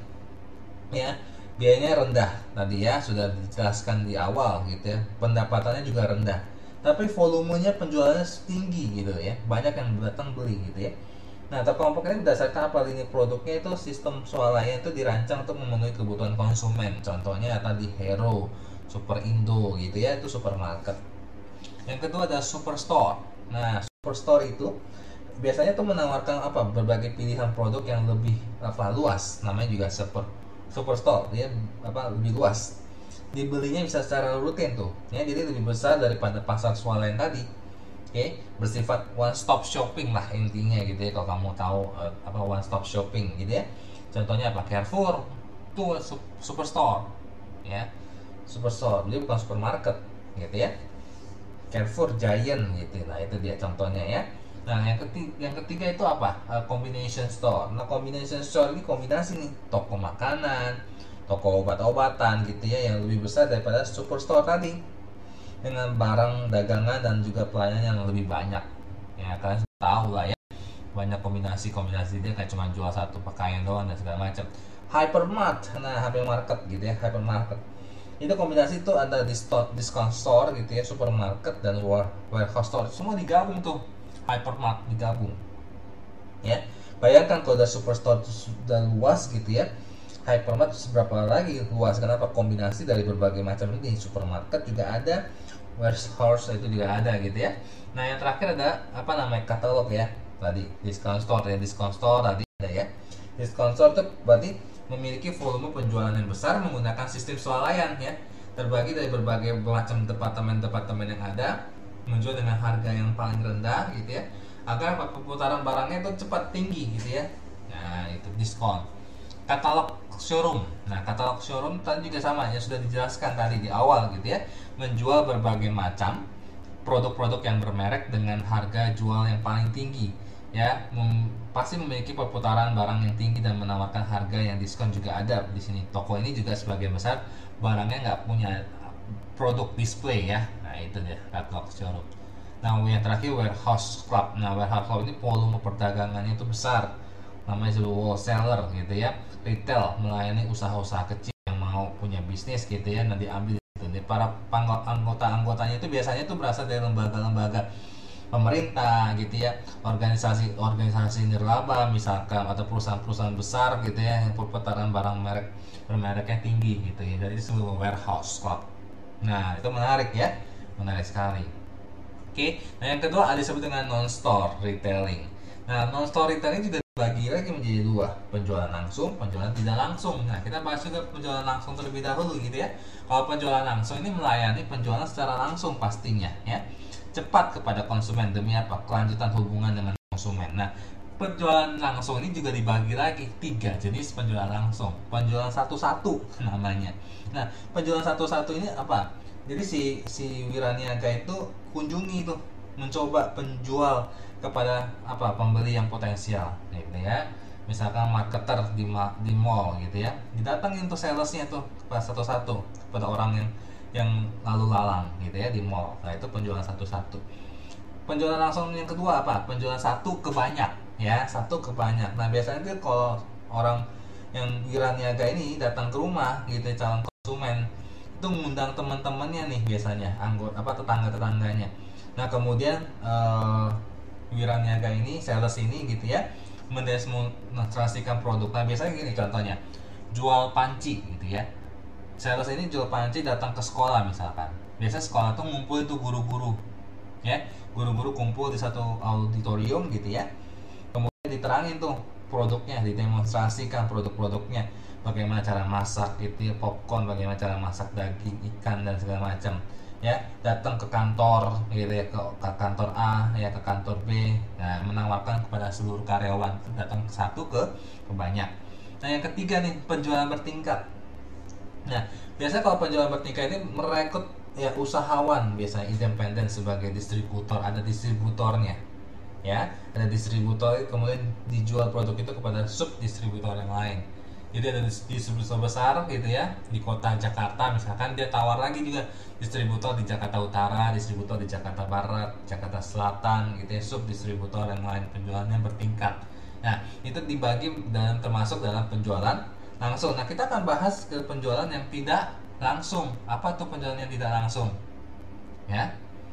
[SPEAKER 1] ya, biayanya rendah tadi ya, sudah dijelaskan di awal gitu ya, pendapatannya juga rendah, tapi volumenya penjualannya tinggi gitu ya, banyak yang datang beli gitu ya. Nah, kelompok ini berdasarkan apa, lini produknya itu sistem swalayan itu dirancang untuk memenuhi kebutuhan konsumen. Contohnya tadi Hero, Super Indo gitu ya, itu supermarket. Yang kedua ada superstore. Nah, superstore itu biasanya tuh menawarkan berbagai pilihan produk yang lebih luas. Namanya juga superstore, dia lebih luas. Dibelinya bisa secara rutin tuh. Ya, jadi lebih besar daripada pasar swalayan tadi. Oke, bersifat one stop shopping lah intinya gitu ya, kalau kamu tahu one stop shopping gitu ya. Contohnya Carrefour itu superstore ya, superstore, dia bukan supermarket gitu ya. Carrefour Giant gitu. Nah, itu dia contohnya ya. Nah, yang ketiga itu combination store. Nah, combination store ini kombinasi nih, toko makanan, toko obat-obatan gitu ya, yang lebih besar daripada superstore tadi, dengan barang dagangan dan juga pelayanan yang lebih banyak ya. Kalian tahu lah ya, banyak kombinasi dia, kayak cuma jual satu pakaian doang dan segala macam. Hypermart, nah hypermarket gitu ya, hypermarket itu kombinasi itu ada discount store gitu ya, supermarket dan warehouse store, semua digabung tuh, hypermart digabung ya. Bayangkan kalau udah superstore sudah luas gitu ya, hypermart seberapa lagi luas. Kenapa? Kombinasi dari berbagai macam ini, supermarket juga ada, warehouse itu juga ada gitu ya. Nah, yang terakhir ada katalog ya, tadi discount store ya, discount store tadi ada ya. Discount store itu berarti memiliki volume penjualan yang besar menggunakan sistem swalayan ya, terbagi dari berbagai macam departemen yang ada, menjual dengan harga yang paling rendah gitu ya, agar perputaran barangnya itu cepat tinggi gitu ya. Nah, itu diskon. Katalog showroom. Nah, katalog showroom tadi juga sama ya, sudah dijelaskan tadi di awal gitu ya, menjual berbagai macam produk-produk yang bermerek dengan harga jual yang paling tinggi ya, pasti memiliki perputaran barang yang tinggi dan menawarkan harga yang diskon juga ada di sini. Toko ini juga sebagian besar barangnya nggak punya produk display ya. Nah, itu dia katalog showroom. Nah, yang terakhir warehouse club. Nah, warehouse club ini volume perdagangannya itu besar, namanya wholesaler gitu ya, retail, melayani usaha-usaha kecil yang mau punya bisnis gitu ya. Nah, diambil gitu. Para anggotanya itu biasanya itu berasal dari lembaga-lembaga pemerintah gitu ya, organisasi nirlaba misalkan, atau perusahaan-perusahaan besar gitu ya, yang perputaran barang bermereknya tinggi gitu ya. Jadi disebut warehouse club. Nah, itu menarik ya, menarik sekali. Oke, nah yang kedua ada disebut dengan non-store retailing. Nah, non-store retailing juga dibagi lagi menjadi dua, penjualan langsung, penjualan tidak langsung. Nah, kita bahas juga penjualan langsung terlebih dahulu gitu ya. Kalau penjualan langsung ini melayani penjualan secara langsung pastinya ya, cepat kepada konsumen demi kelanjutan hubungan dengan konsumen. Nah, penjualan langsung ini juga dibagi lagi 3 jenis penjualan langsung. Penjualan satu-satu namanya. Nah, penjualan satu-satu ini apa? Jadi si wiraniaga itu kunjungi mencoba penjual kepada pembeli yang potensial gitu ya. misalkan marketer di mall gitu ya, didatengin tuh salesnya tuh kepada satu-satu, kepada orang yang lalu lalang gitu ya di mall. Nah itu penjualan satu-satu. Penjualan langsung yang kedua apa? Penjualan satu ke banyak, ya, satu ke banyak. Nah biasanya tuh kalau orang yang wiraniaga ini datang ke rumah gitu ya, calon konsumen itu mengundang teman-temannya nih biasanya, anggota apa, tetangga-tetangganya. Nah kemudian wiraniaga ini, sales ini gitu ya, mendemonstrasikan produk. Nah biasanya gini contohnya, jual panci gitu ya. Sales ini jual panci datang ke sekolah misalkan. Biasanya sekolah tuh ngumpul itu guru-guru, ya, guru-guru kumpul di satu auditorium gitu ya. Kemudian diterangin tuh produknya, didemonstrasikan produk-produknya, bagaimana cara masak gitu ya, popcorn, bagaimana cara masak daging, ikan dan segala macam. Ya, datang ke kantor gitu ya, ke kantor A ya, ke kantor B. Nah, menawarkan kepada seluruh karyawan, datang satu ke banyak. Nah, yang ketiga nih, penjualan bertingkat. Nah, biasanya kalau penjualan bertingkat ini merekrut ya usahawan, biasanya independen sebagai distributor, ada distributornya. Ya, ada distributor, kemudian dijual produk itu kepada sub distributor yang lain. Jadi ada distributor besar gitu ya di kota Jakarta misalkan, dia tawar lagi juga distributor di Jakarta Utara, distributor di Jakarta Barat, Jakarta Selatan gitu ya, sub distributor yang lain, penjualannya bertingkat. Nah itu dibagi dan termasuk dalam penjualan langsung. Nah kita akan bahas ke penjualan yang tidak langsung. Apa tuh penjualan yang tidak langsung? Ya.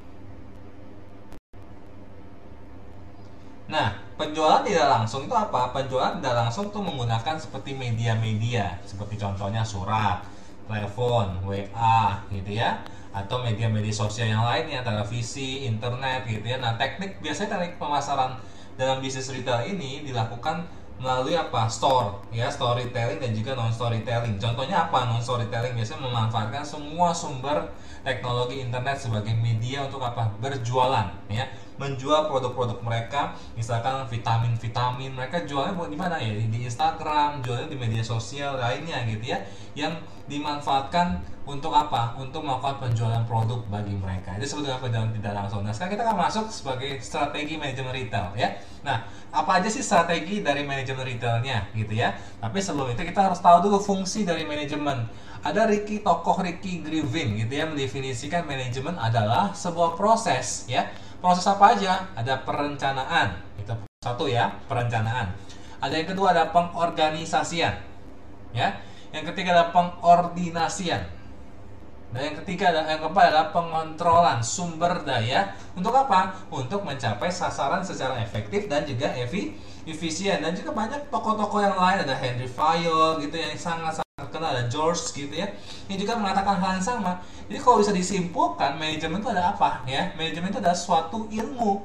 [SPEAKER 1] Nah, penjualan tidak langsung itu apa? Penjualan tidak langsung itu menggunakan seperti media-media, seperti contohnya surat, telepon, WA, gitu ya, atau media-media sosial yang lainnya, televisi, internet, gitu ya. Nah, biasanya teknik pemasaran dalam bisnis retail ini dilakukan melalui apa? Store, ya, storytelling dan juga non storytelling. Contohnya apa? Non storytelling biasanya memanfaatkan semua sumber teknologi internet sebagai media untuk apa? Berjualan, ya, menjual produk-produk mereka. Misalkan vitamin mereka jualnya di mana ya, di Instagram, jualnya di media sosial lainnya gitu ya, yang dimanfaatkan untuk apa? Untuk melakukan penjualan produk bagi mereka. Itu disebut dengan penjualan tidak langsung. Nah sekarang kita akan masuk sebagai strategi manajemen retail ya. Nah apa aja sih strategi dari manajemen retailnya gitu ya. Tapi sebelum itu kita harus tahu dulu fungsi dari manajemen. Ada tokoh Ricky Griffin gitu ya, mendefinisikan manajemen adalah sebuah proses ya. Proses apa aja? Ada perencanaan, itu satu ya, perencanaan. Ada yang kedua ada pengorganisasian, ya. Yang ketiga ada pengordinasian. Dan yang ketiga yang keempat adalah pengontrolan sumber daya. Untuk apa? Untuk mencapai sasaran secara efektif dan juga efisien. Dan juga banyak tokoh-tokoh yang lain, ada Henry Fayol gitu yang sangat terkenal, ada George gitu ya, ini juga mengatakan hal yang sama. Jadi kalau bisa disimpulkan, manajemen itu ada apa ya? Manajemen itu adalah suatu ilmu,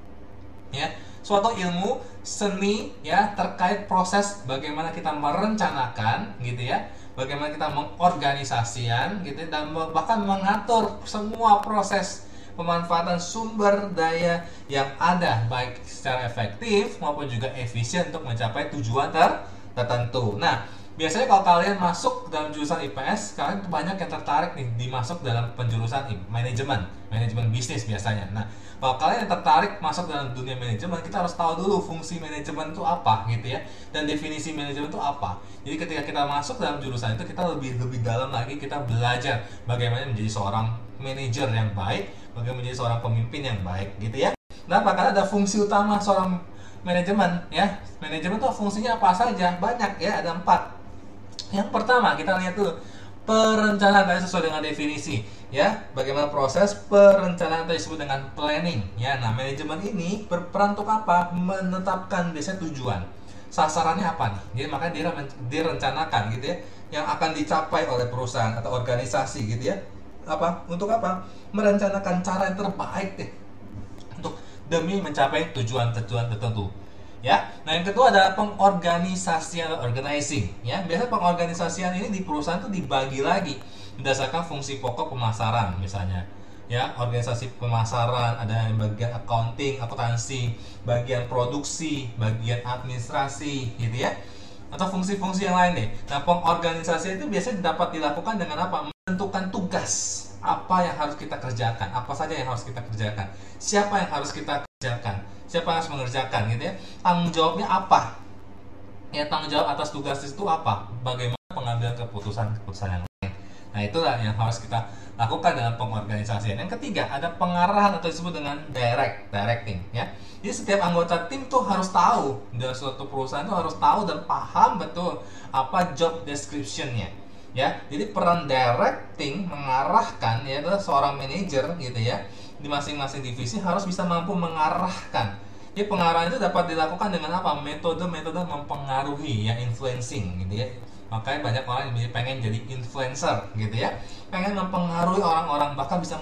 [SPEAKER 1] ya, suatu ilmu seni ya, terkait proses bagaimana kita merencanakan gitu ya, bagaimana kita mengorganisasikan gitu, dan bahkan mengatur semua proses pemanfaatan sumber daya yang ada, baik secara efektif maupun juga efisien untuk mencapai tujuan tertentu. Nah biasanya kalau kalian masuk dalam jurusan IPS, kalian banyak yang tertarik nih dimasuk dalam penjurusan manajemen bisnis biasanya. Nah, kalau kalian yang tertarik masuk dalam dunia manajemen, kita harus tahu dulu fungsi manajemen itu apa gitu ya, dan definisi manajemen itu apa. Jadi ketika kita masuk dalam jurusan itu, kita lebih dalam lagi, kita belajar bagaimana menjadi seorang manajer yang baik, bagaimana menjadi seorang pemimpin yang baik gitu ya. Nah, karena ada fungsi utama seorang manajemen ya. Manajemen itu fungsinya apa saja? Banyak ya, ada 4. Yang pertama kita lihat dulu perencanaan tadi sesuai dengan definisi ya. Bagaimana proses perencanaan tadi disebut dengan planning ya. Nah manajemen ini berperan untuk apa? Menetapkan biasanya tujuan, sasarannya apa nih. Jadi makanya dia direncanakan gitu ya, yang akan dicapai oleh perusahaan atau organisasi gitu ya. Apa? Untuk apa? Merencanakan cara yang terbaik deh untuk demi mencapai tujuan tertentu. Ya, nah yang kedua adalah pengorganisasian atau organizing. Ya, biasanya pengorganisasian ini di perusahaan itu dibagi lagi berdasarkan fungsi pokok pemasaran, misalnya. Ya, organisasi pemasaran, ada yang bagian accounting, akuntansi, bagian produksi, bagian administrasi, gitu ya. Atau fungsi-fungsi yang lain deh. Nah, pengorganisasian itu biasanya dapat dilakukan dengan apa? Menentukan tugas. Apa yang harus kita kerjakan? Apa saja yang harus kita kerjakan? Siapa yang harus kita kerjakan? Siapa yang harus mengerjakan gitu ya? Tanggung jawabnya apa? Ya, tanggung jawab atas tugas itu apa? Bagaimana pengambilan keputusan yang lain. Nah, itulah yang harus kita lakukan dalam pengorganisasian. Yang ketiga, ada pengarahan atau disebut dengan directing ya. Jadi setiap anggota tim tuh harus tahu, dalam suatu perusahaan tuh harus tahu dan paham betul apa job description-nya. Ya, jadi peran directing mengarahkan ya adalah seorang manajer gitu ya. Di masing-masing divisi harus bisa mampu mengarahkan. Jadi pengarahan itu dapat dilakukan dengan apa? Metode-metode mempengaruhi ya, influencing gitu ya. Makanya banyak orang yang pengen jadi influencer gitu ya, pengen mempengaruhi orang-orang, bahkan bisa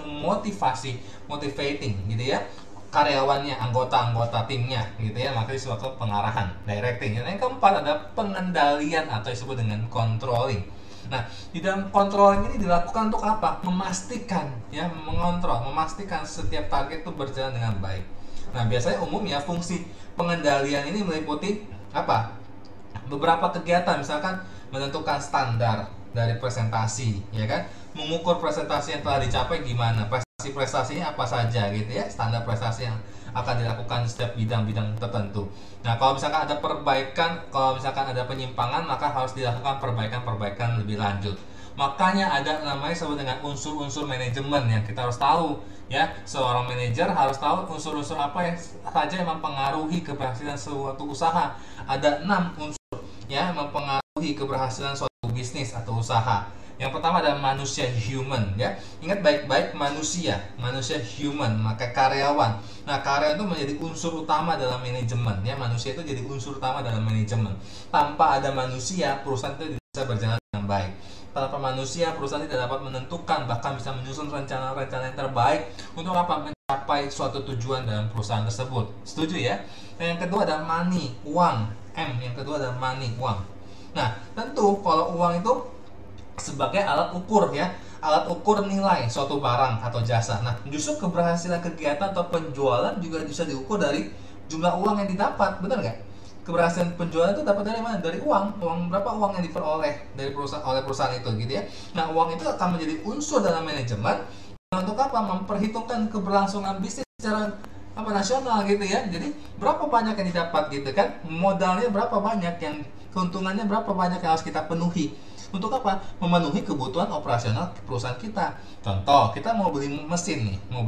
[SPEAKER 1] motivating gitu ya karyawannya, anggota timnya gitu ya. Makanya suatu pengarahan, directing. Yang keempat ada pengendalian atau disebut dengan controlling. Nah, di dalam controlling ini dilakukan untuk apa? Memastikan ya, mengontrol, memastikan setiap target itu berjalan dengan baik. Nah, biasanya umumnya fungsi pengendalian ini meliputi apa? Beberapa kegiatan, misalkan menentukan standar dari presentasi, ya kan? Mengukur presentasi yang telah dicapai gimana, prestasinya apa saja gitu ya, standar prestasi yang akan dilakukan di setiap bidang-bidang tertentu. Nah, kalau misalkan ada perbaikan, kalau misalkan ada penyimpangan, maka harus dilakukan perbaikan lebih lanjut. Makanya ada namanya disebut dengan unsur-unsur manajemen yang kita harus tahu ya. Seorang manajer harus tahu unsur-unsur apa yang saja yang mempengaruhi keberhasilan suatu usaha. Ada 6 unsur ya mempengaruhi keberhasilan suatu bisnis atau usaha. Yang pertama adalah manusia, human ya. Ingat baik-baik, manusia human, maka karyawan. Nah, karyawan itu menjadi unsur utama dalam manajemen ya. Manusia itu jadi unsur utama dalam manajemen. Tanpa ada manusia, perusahaan itu tidak bisa berjalan dengan baik. Tanpa manusia, perusahaan tidak dapat menentukan, bahkan bisa menyusun rencana-rencana yang terbaik untuk apa? Mencapai suatu tujuan dalam perusahaan tersebut. Setuju ya? Dan yang kedua adalah money, uang. Yang kedua adalah money, uang. Nah, tentu kalau uang itu sebagai alat ukur ya, alat ukur nilai suatu barang atau jasa. Nah, justru keberhasilan kegiatan atau penjualan juga bisa diukur dari jumlah uang yang didapat, benar nggak? Keberhasilan penjualan itu dapat dari mana? Dari uang. Berapa uang yang diperoleh dari perusahaan itu gitu ya. Nah, uang itu akan menjadi unsur dalam manajemen untuk apa? Memperhitungkan keberlangsungan bisnis secara nasional gitu ya. Jadi berapa banyak yang didapat gitu kan? Modalnya berapa banyak, yang keuntungannya berapa banyak yang harus kita penuhi. Untuk apa? Memenuhi kebutuhan operasional perusahaan kita. Contoh, kita mau beli mesin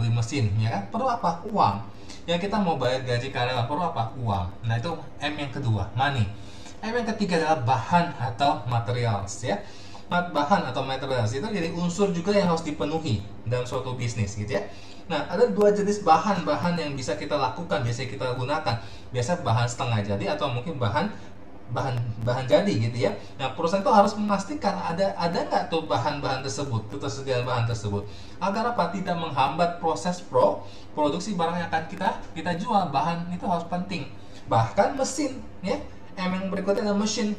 [SPEAKER 1] ya kan? Perlu apa? Uang. Yang kita mau bayar gaji karyawan, perlu apa? Uang. Nah, itu M yang kedua, money. M yang ketiga adalah bahan atau materials ya. Bahan atau materials itu jadi unsur juga yang harus dipenuhi dalam suatu bisnis gitu ya. Nah, ada 2 jenis bahan-bahan yang bisa kita lakukan, biasanya kita gunakan. Biasa bahan setengah jadi atau mungkin bahan jadi gitu ya. Nah, perusahaan itu harus memastikan ada nggak tuh bahan-bahan tersebut, ketersediaan bahan tersebut, agar apa? Tidak menghambat proses produksi barang yang akan kita jual. Bahan itu harus penting. Bahkan mesin ya. Yang berikutnya adalah mesin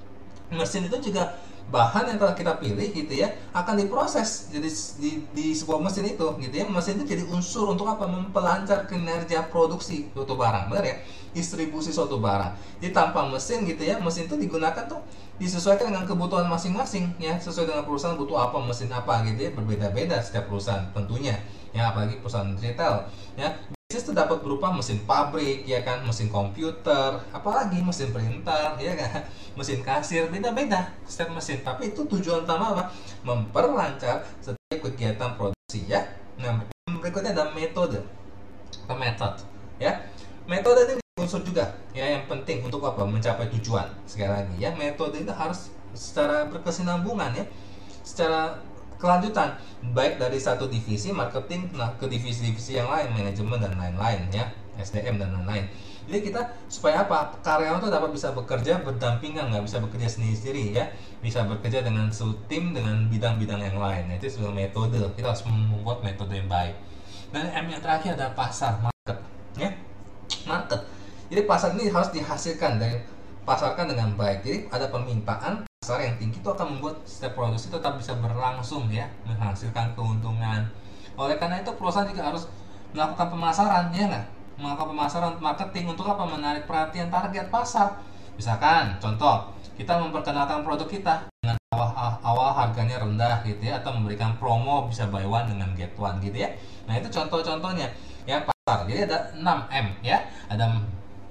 [SPEAKER 1] itu juga bahan yang telah kita pilih gitu ya, akan diproses jadi di sebuah mesin itu gitu ya. Mesin itu jadi unsur untuk apa? Memperlancar kinerja produksi suatu barang, benar ya, distribusi suatu barang. Jadi tanpa mesin gitu ya, mesin itu digunakan tuh disesuaikan dengan kebutuhan masing-masing ya, sesuai dengan perusahaan butuh apa, mesin apa gitu ya, berbeda-beda setiap perusahaan tentunya ya, apalagi perusahaan retail ya. Bisnis itu dapat berupa mesin pabrik ya kan, mesin komputer, apalagi mesin printer ya kan, mesin kasir, beda-beda setiap mesin. Tapi itu tujuan utama apa? Memperlancar setiap kegiatan produksi ya. Nah, berikutnya ada metode atau method ya. Metode ini unsur juga ya, yang penting untuk apa? Mencapai tujuan. Sekali lagi ya, metode itu harus secara berkesinambungan ya, secara kelanjutan, baik dari satu divisi marketing ke divisi-divisi yang lain, manajemen dan lain-lain ya, SDM dan lain-lain. Jadi kita supaya apa? Karyawan itu dapat bisa bekerja berdampingan, nggak bisa bekerja sendiri-sendiri ya, bisa bekerja dengan tim dengan bidang-bidang yang lain. Nah, itu sebuah metode. Kita harus membuat metode yang baik. Dan M yang terakhir adalah pasar, market ya, market. Jadi pasar ini harus dihasilkan dari pasarkan dengan baik. Jadi ada permintaan pasar yang tinggi itu akan membuat setiap produksi tetap bisa berlangsung ya, menghasilkan keuntungan. Oleh karena itu perusahaan juga harus melakukan pemasaran ya nggak? Melakukan pemasaran marketing untuk apa? Menarik perhatian target pasar. Misalkan contoh, kita memperkenalkan produk kita dengan awal harganya rendah gitu ya, atau memberikan promo bisa buy one dengan get one gitu ya. Nah, itu contoh-contohnya ya pasar. Jadi ada 6 M ya. Ada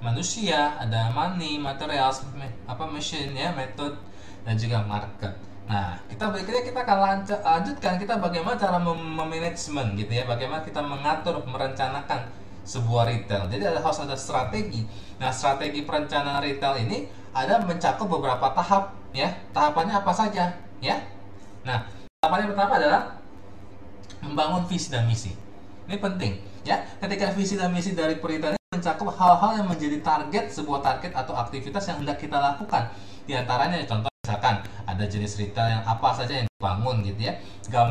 [SPEAKER 1] manusia, ada money, materials, machine ya, method, dan juga market. Nah, berikutnya kita akan lanjutkan kita bagaimana cara memanajemen gitu ya, bagaimana kita mengatur, merencanakan sebuah retail. Jadi harus ada strategi. Nah, strategi perencanaan retail ini ada mencakup beberapa tahap ya. Tahapannya apa saja ya? Nah, tahapan yang pertama adalah membangun visi dan misi. Ini penting ya. Ketika visi dan misi dari perintah ini mencakup hal-hal yang menjadi sebuah target atau aktivitas yang hendak kita lakukan. Di antaranya contoh misalkan ada jenis retail yang apa saja yang dibangun gitu ya.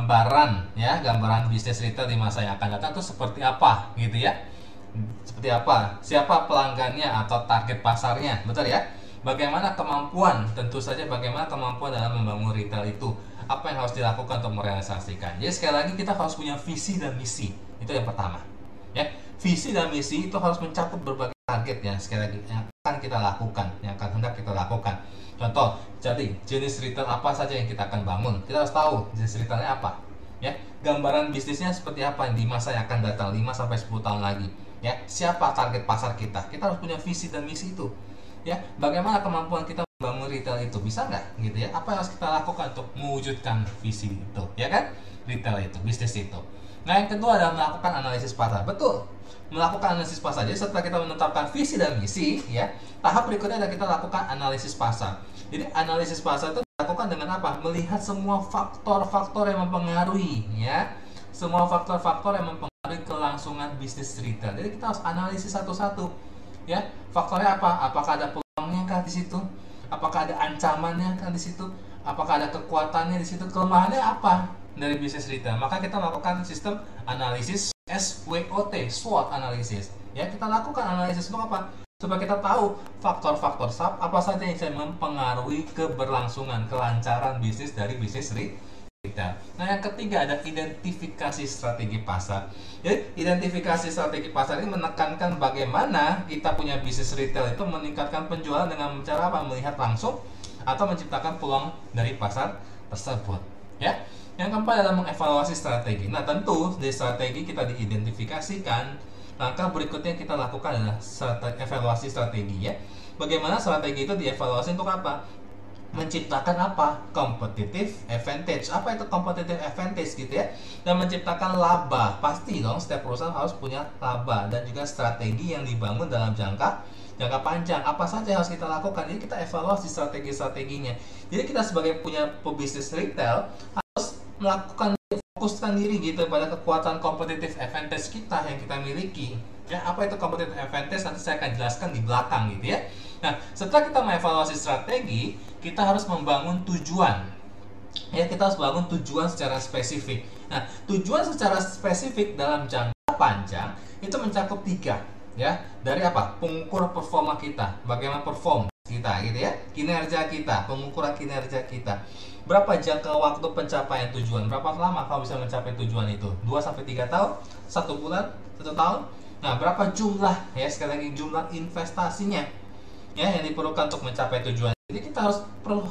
[SPEAKER 1] Gambaran bisnis retail di masa yang akan datang itu seperti apa gitu ya. Seperti apa? Siapa pelanggannya atau target pasarnya, betul ya? Bagaimana kemampuan, tentu saja bagaimana kemampuan dalam membangun retail itu. Apa yang harus dilakukan untuk merealisasikan. Jadi sekali lagi kita harus punya visi dan misi. Itu yang pertama. Ya, visi dan misi itu harus mencakup berbagai target ya, sekali lagi yang akan kita lakukan, yang akan hendak kita lakukan. Contoh, jadi jenis retail apa saja yang kita akan bangun. Kita harus tahu jenis retailnya apa. Ya, gambaran bisnisnya seperti apa di masa yang akan datang 5 sampai 10 tahun lagi. Ya, siapa target pasar kita? Kita harus punya visi dan misi itu. Ya, bagaimana kemampuan kita membangun retail itu, bisa nggak gitu ya? Apa yang harus kita lakukan untuk mewujudkan visi itu, ya kan? Retail itu, bisnis itu. Nah, yang kedua adalah melakukan analisis pasar. Betul, melakukan analisis pasar. Jadi setelah kita menetapkan visi dan misi, ya, tahap berikutnya adalah kita lakukan analisis pasar. Jadi analisis pasar itu dilakukan dengan apa? Melihat semua faktor-faktor yang mempengaruhi, ya, semua faktor-faktor yang mempengaruhi kelangsungan bisnis retail. Jadi kita harus analisis satu-satu. Ya, faktornya apa? Apakah ada peluangnya kah di situ? Apakah ada ancamannya kah di situ? Apakah ada kekuatannya di situ? Kelemahannya apa dari bisnis retail? Maka kita melakukan sistem analisis SWOT, SWOT analisis. Ya, kita lakukan analisis untuk apa? Supaya kita tahu faktor-faktor apa saja yang bisa mempengaruhi keberlangsungan, kelancaran bisnis dari bisnis retail. Nah, yang ketiga ada identifikasi strategi pasar. Jadi identifikasi strategi pasar ini menekankan bagaimana kita punya bisnis retail itu meningkatkan penjualan dengan cara apa? Melihat langsung atau menciptakan peluang dari pasar tersebut. Ya. Yang keempat adalah mengevaluasi strategi. Nah, tentu dari strategi kita diidentifikasikan. Langkah berikutnya kita lakukan adalah evaluasi strategi ya. Bagaimana strategi itu dievaluasi untuk apa? Menciptakan apa? Competitive advantage. Apa itu competitive advantage gitu ya? Dan menciptakan laba. Pasti dong setiap perusahaan harus punya laba dan juga strategi yang dibangun dalam jangka panjang. Apa saja yang harus kita lakukan? Jadi kita evaluasi strategi-strateginya. Jadi kita sebagai punya pebisnis retail harus melakukan fokuskan diri gitu pada kekuatan competitive advantage kita yang kita miliki. Ya, apa itu competitive advantage? Nanti saya akan jelaskan di belakang gitu ya. Nah, setelah kita mengevaluasi strategi, kita harus membangun tujuan. Ya, kita harus bangun tujuan secara spesifik. Nah, tujuan secara spesifik dalam jangka panjang itu mencakup 3, ya. Dari apa? Pengukur performa kita. Bagaimana perform kita gitu ya. Kinerja kita, pengukuran kinerja kita. Berapa jangka waktu pencapaian tujuan? Berapa lama kalau bisa mencapai tujuan itu? 2 sampai 3 tahun, 1 bulan, 1 tahun. Nah, berapa jumlah ya, sekali lagi jumlah investasinya ya yang diperlukan untuk mencapai tujuan. Jadi kita harus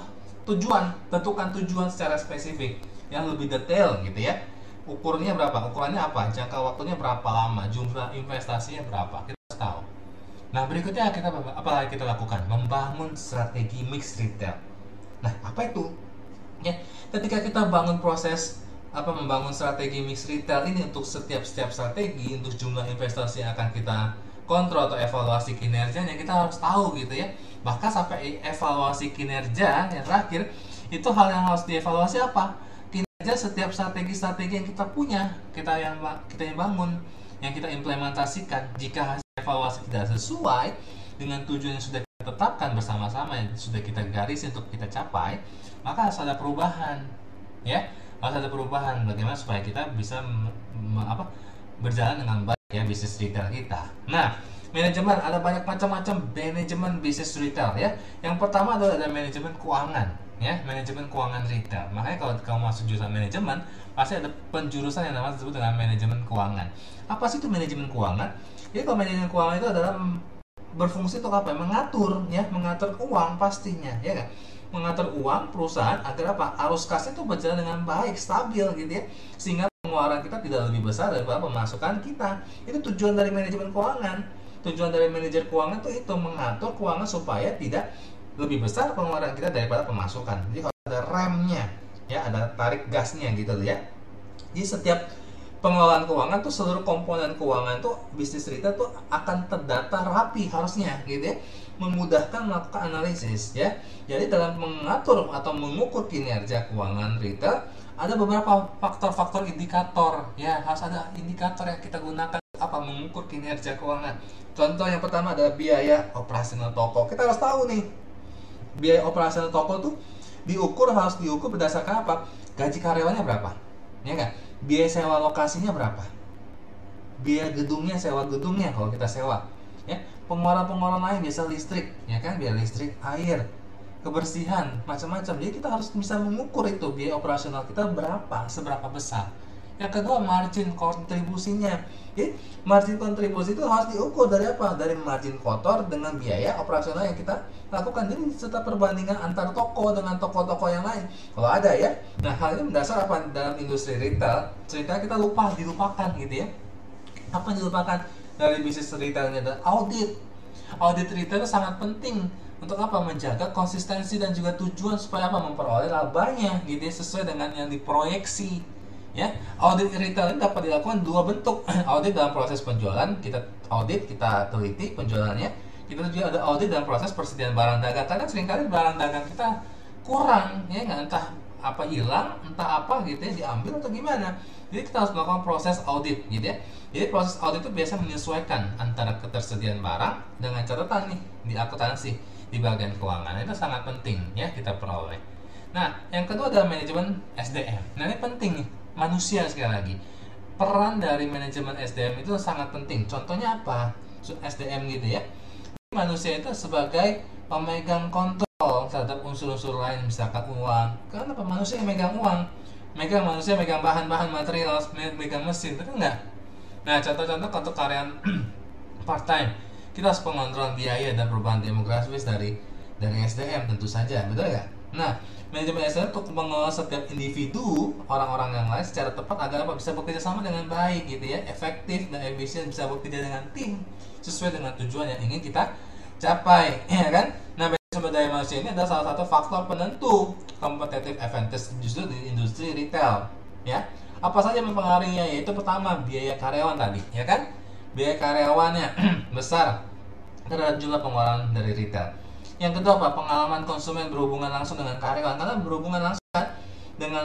[SPEAKER 1] tentukan tujuan secara spesifik yang lebih detail gitu ya. Ukurnya berapa? Ukurannya apa? Jangka waktunya berapa lama? Jumlah investasinya berapa? Kita harus tahu. Nah, berikutnya apa lagi kita lakukan? Membangun strategi mix retail. Nah, apa itu? Ya, ketika kita membangun strategi mix retail ini untuk setiap strategi, untuk jumlah investasi yang akan kita kontrol atau evaluasi kinerjanya, kita harus tahu gitu ya. Bahkan sampai evaluasi kinerja yang terakhir itu hal yang harus dievaluasi apa? Kinerja setiap strategi yang kita punya, kita yang bangun, yang kita implementasikan. Jika hasil evaluasi tidak sesuai dengan tujuan yang sudah kita tetapkan bersama-sama, yang sudah kita garis untuk kita capai, maka harus ada perubahan ya. Harus ada perubahan bagaimana supaya kita bisa berjalan dengan baik ya bisnis retail kita. Nah, manajemen ada banyak macam-macam manajemen bisnis retail ya. Yang pertama adalah ada manajemen keuangan ya, manajemen keuangan retail. Makanya kalau kamu masuk jurusan manajemen, pasti ada penjurusan yang namanya disebut dengan manajemen keuangan. Apa sih itu manajemen keuangan? Jadi kalau manajemen keuangan itu adalah berfungsi untuk apa? Mengatur uang pastinya, ya kan? Mengatur uang perusahaan agar apa? Arus kas itu berjalan dengan baik, stabil gitu ya. Sehingga pengeluaran kita tidak lebih besar daripada pemasukan kita. Itu tujuan dari manajemen keuangan. tujuan dari manajer keuangan itu mengatur keuangan supaya tidak lebih besar pengeluaran kita daripada pemasukan. Jadi kalau ada remnya, ya ada tarik gasnya gitu ya. Jadi setiap pengelolaan keuangan tuh, seluruh komponen keuangan tuh bisnis retail tuh akan terdata rapi harusnya gitu ya, memudahkan melakukan analisis ya. Jadi dalam mengatur atau mengukur kinerja keuangan retail ada beberapa faktor-faktor indikator ya, harus ada indikator yang kita gunakan apa mengukur kinerja keuangan. Contoh yang pertama ada biaya operasional toko. Kita harus tahu nih, biaya operasional toko tuh harus diukur berdasarkan apa? Gaji karyawannya berapa? Ya kan? Biaya sewa lokasinya berapa? Biaya gedungnya, sewa gedungnya kalau kita sewa. Ya, pengeluaran lain biasa listrik, ya kan? Biaya listrik, air, kebersihan, macam-macam. Jadi kita harus bisa mengukur itu biaya operasional kita seberapa besar. Yang kedua, margin kontribusinya. Jadi margin kontribusi itu harus diukur dari apa? Dari margin kotor dengan biaya operasional yang kita lakukan. Jadi serta perbandingan antar toko dengan toko-toko yang lain, kalau ada ya. Nah, hal ini mendasar apa dalam industri retail? Cerita kita dilupakan gitu ya. Apa yang dilupakan dari bisnis retailnya? Dan audit retail itu sangat penting untuk apa? Menjaga konsistensi dan juga tujuan supaya apa? Memperoleh labanya gitu ya, sesuai dengan yang diproyeksi. Ya, audit retail ini dapat dilakukan dua bentuk. Audit dalam proses penjualan, kita teliti penjualannya. Kita juga ada audit dalam proses persediaan barang dagang. Karena seringkali barang dagang kita kurang, ya nggak, entah apa hilang, entah apa gitu ya, diambil atau gimana. Jadi kita harus melakukan proses audit gitu ya. Jadi proses audit itu biasa menyesuaikan antara ketersediaan barang dengan catatan nih di akuntansi di bagian keuangan. Itu sangat penting ya kita peroleh. Nah, yang kedua adalah manajemen SDM. Nah, ini penting nih. Manusia sekali lagi, peran dari manajemen SDM itu sangat penting. Contohnya apa? SDM gitu ya, manusia itu sebagai pemegang kontrol terhadap unsur-unsur lain, misalkan uang. Karena apa? Manusia yang megang uang, manusia megang bahan-bahan material, megang mesin, betul nggak? Nah, contoh-contoh untuk karyawan part time, kita harus pengontrolan biaya dan perubahan demografis dari SDM tentu saja, betul nggak? Nah, manajemen SDM untuk mengelola setiap individu, orang-orang yang lain secara tepat agar apa? Bisa bekerja sama dengan baik gitu ya, efektif dan efisien, bisa bekerja dengan tim sesuai dengan tujuan yang ingin kita capai, ya kan? Nah, sumber daya manusia ini adalah salah satu faktor penentu competitive advantage justru di industri retail, ya. Apa saja mempengaruhinya? Yaitu pertama, biaya karyawan tadi, ya kan? Biaya karyawannya besar terhadap jumlah pengeluaran dari retail. Yang kedua apa? Pengalaman konsumen berhubungan langsung dengan karyawan, karena berhubungan langsung dengan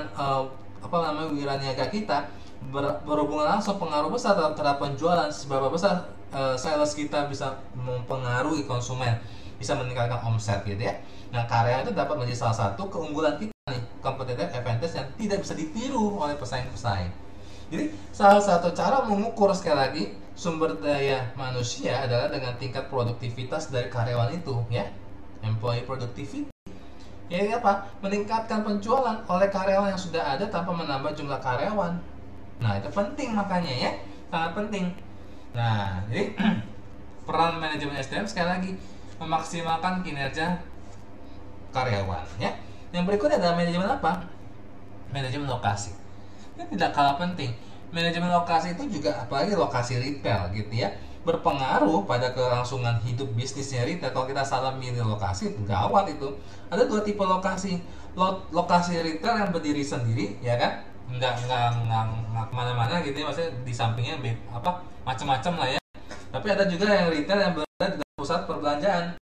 [SPEAKER 1] wiraniaga kita, berhubungan langsung pengaruh besar terhadap penjualan. Seberapa besar sales kita bisa mempengaruhi konsumen, bisa meningkatkan omset gitu ya. Nah, karyawan itu dapat menjadi salah satu keunggulan kita nih, competitive advantage yang tidak bisa ditiru oleh pesaing-pesaing. Jadi salah satu cara mengukur sekali lagi sumber daya manusia adalah dengan tingkat produktivitas dari karyawan itu ya. Employee productivity, yaitu apa? Meningkatkan penjualan oleh karyawan yang sudah ada tanpa menambah jumlah karyawan. Nah, itu penting makanya ya, sangat penting. Nah, jadi peran manajemen SDM sekali lagi memaksimalkan kinerja karyawan ya. Yang berikutnya adalah manajemen apa? Manajemen lokasi. Ini tidak kalah penting. Manajemen lokasi itu juga, apalagi lokasi retail gitu ya, berpengaruh pada kelangsungan hidup bisnisnya retail. Kalau kita salah milih lokasi, gawat itu. Ada dua tipe lokasi. Lokasi retail yang berdiri sendiri, ya kan? Nggak kemana-mana gitu ya, maksudnya di sampingnya macam-macam lah ya. Tapi ada juga yang retail yang berada di pusat perbelanjaan.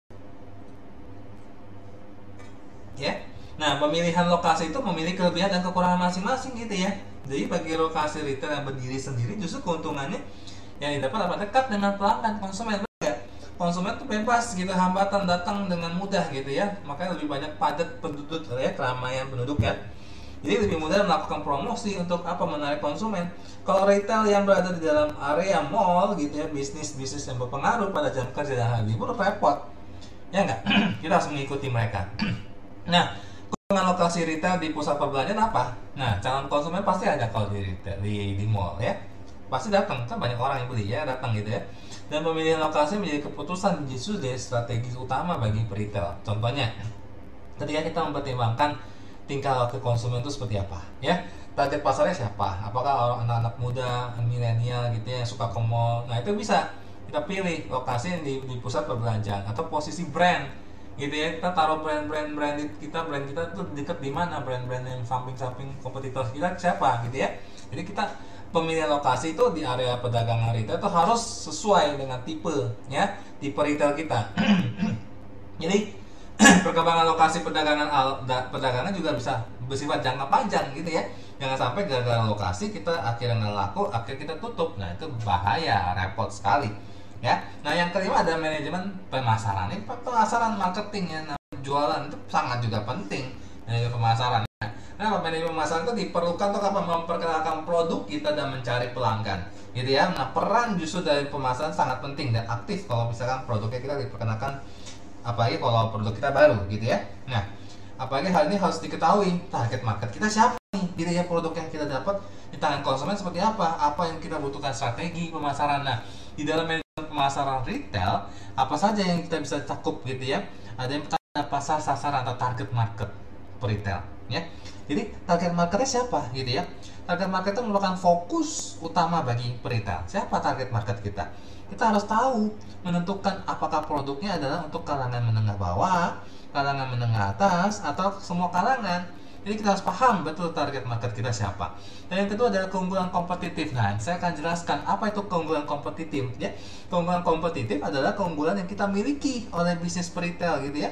[SPEAKER 1] Ya. Nah, pemilihan lokasi itu memiliki kelebihan dan kekurangan masing-masing gitu ya. Jadi bagi lokasi retail yang berdiri sendiri, justru keuntungannya yang didapat apa? Dekat dengan pelanggan, konsumen. Konsumen tuh bebas gitu, hambatan datang dengan mudah gitu ya. Makanya lebih banyak padat penduduk ya, keramaian penduduk ya. Jadi lebih mudah melakukan promosi untuk apa? Menarik konsumen. Kalau retail yang berada di dalam area mall gitu ya, bisnis yang berpengaruh pada jam kerja dan hari libur, repot. Ya enggak? Kita harus mengikuti mereka. Nah, keuntungan lokasi retail di pusat perbelanjaan apa? Nah, calon konsumen pasti ada kalau di retail, di mall ya. Pasti datang, kan banyak orang yang beli ya, datang gitu ya. Dan pemilihan lokasi menjadi keputusan justru dari strategi utama bagi retail. Contohnya, ketika kita mempertimbangkan tingkah laku konsumen itu seperti apa ya, target pasarnya siapa, apakah anak-anak muda, milenial gitu ya, yang suka ke mall. Nah, itu bisa kita pilih lokasi yang di pusat perbelanjaan atau posisi brand gitu ya. Kita taruh brand kita tuh deket di mana, brand-brand yang samping-samping kompetitor kita siapa gitu ya. Jadi kita pemilihan lokasi itu di area perdagangan retail itu harus sesuai dengan tipe retail kita. Jadi perkembangan lokasi perdagangan juga bisa bersifat jangka panjang gitu ya. Jangan sampai gara-gara lokasi kita akhirnya nggak laku, akhirnya kita tutup. Nah itu bahaya, repot sekali ya. Nah yang kelima ada manajemen pemasaran. Ini pemasaran marketing ya, nah, jualan itu sangat juga penting. Pemasaran. Nah, manajemen pemasaran itu diperlukan untuk apa? Memperkenalkan produk kita dan mencari pelanggan, gitu ya. Nah, peran justru dari pemasaran sangat penting dan aktif kalau misalkan produknya kita diperkenalkan, apalagi kalau produk kita baru, gitu ya. Nah, apalagi hal ini harus diketahui target market kita siapa nih, gitu ya. Produk yang kita dapat di tangan konsumen seperti apa yang kita butuhkan, strategi pemasaran. Nah, di dalam manajemen pemasaran retail, apa saja yang kita bisa cakup, gitu ya. Ada yang pertama, pasar sasaran atau target market per retail, ya. Jadi target marketnya siapa gitu ya? Target market itu merupakan fokus utama bagi retail. Siapa target market kita? Kita harus tahu menentukan apakah produknya adalah untuk kalangan menengah bawah, kalangan menengah atas, atau semua kalangan. Jadi kita harus paham betul target market kita siapa. Dan yang kedua adalah keunggulan kompetitif. Nah, saya akan jelaskan apa itu keunggulan kompetitif. Ya, keunggulan kompetitif adalah keunggulan yang kita miliki oleh bisnis retail gitu ya.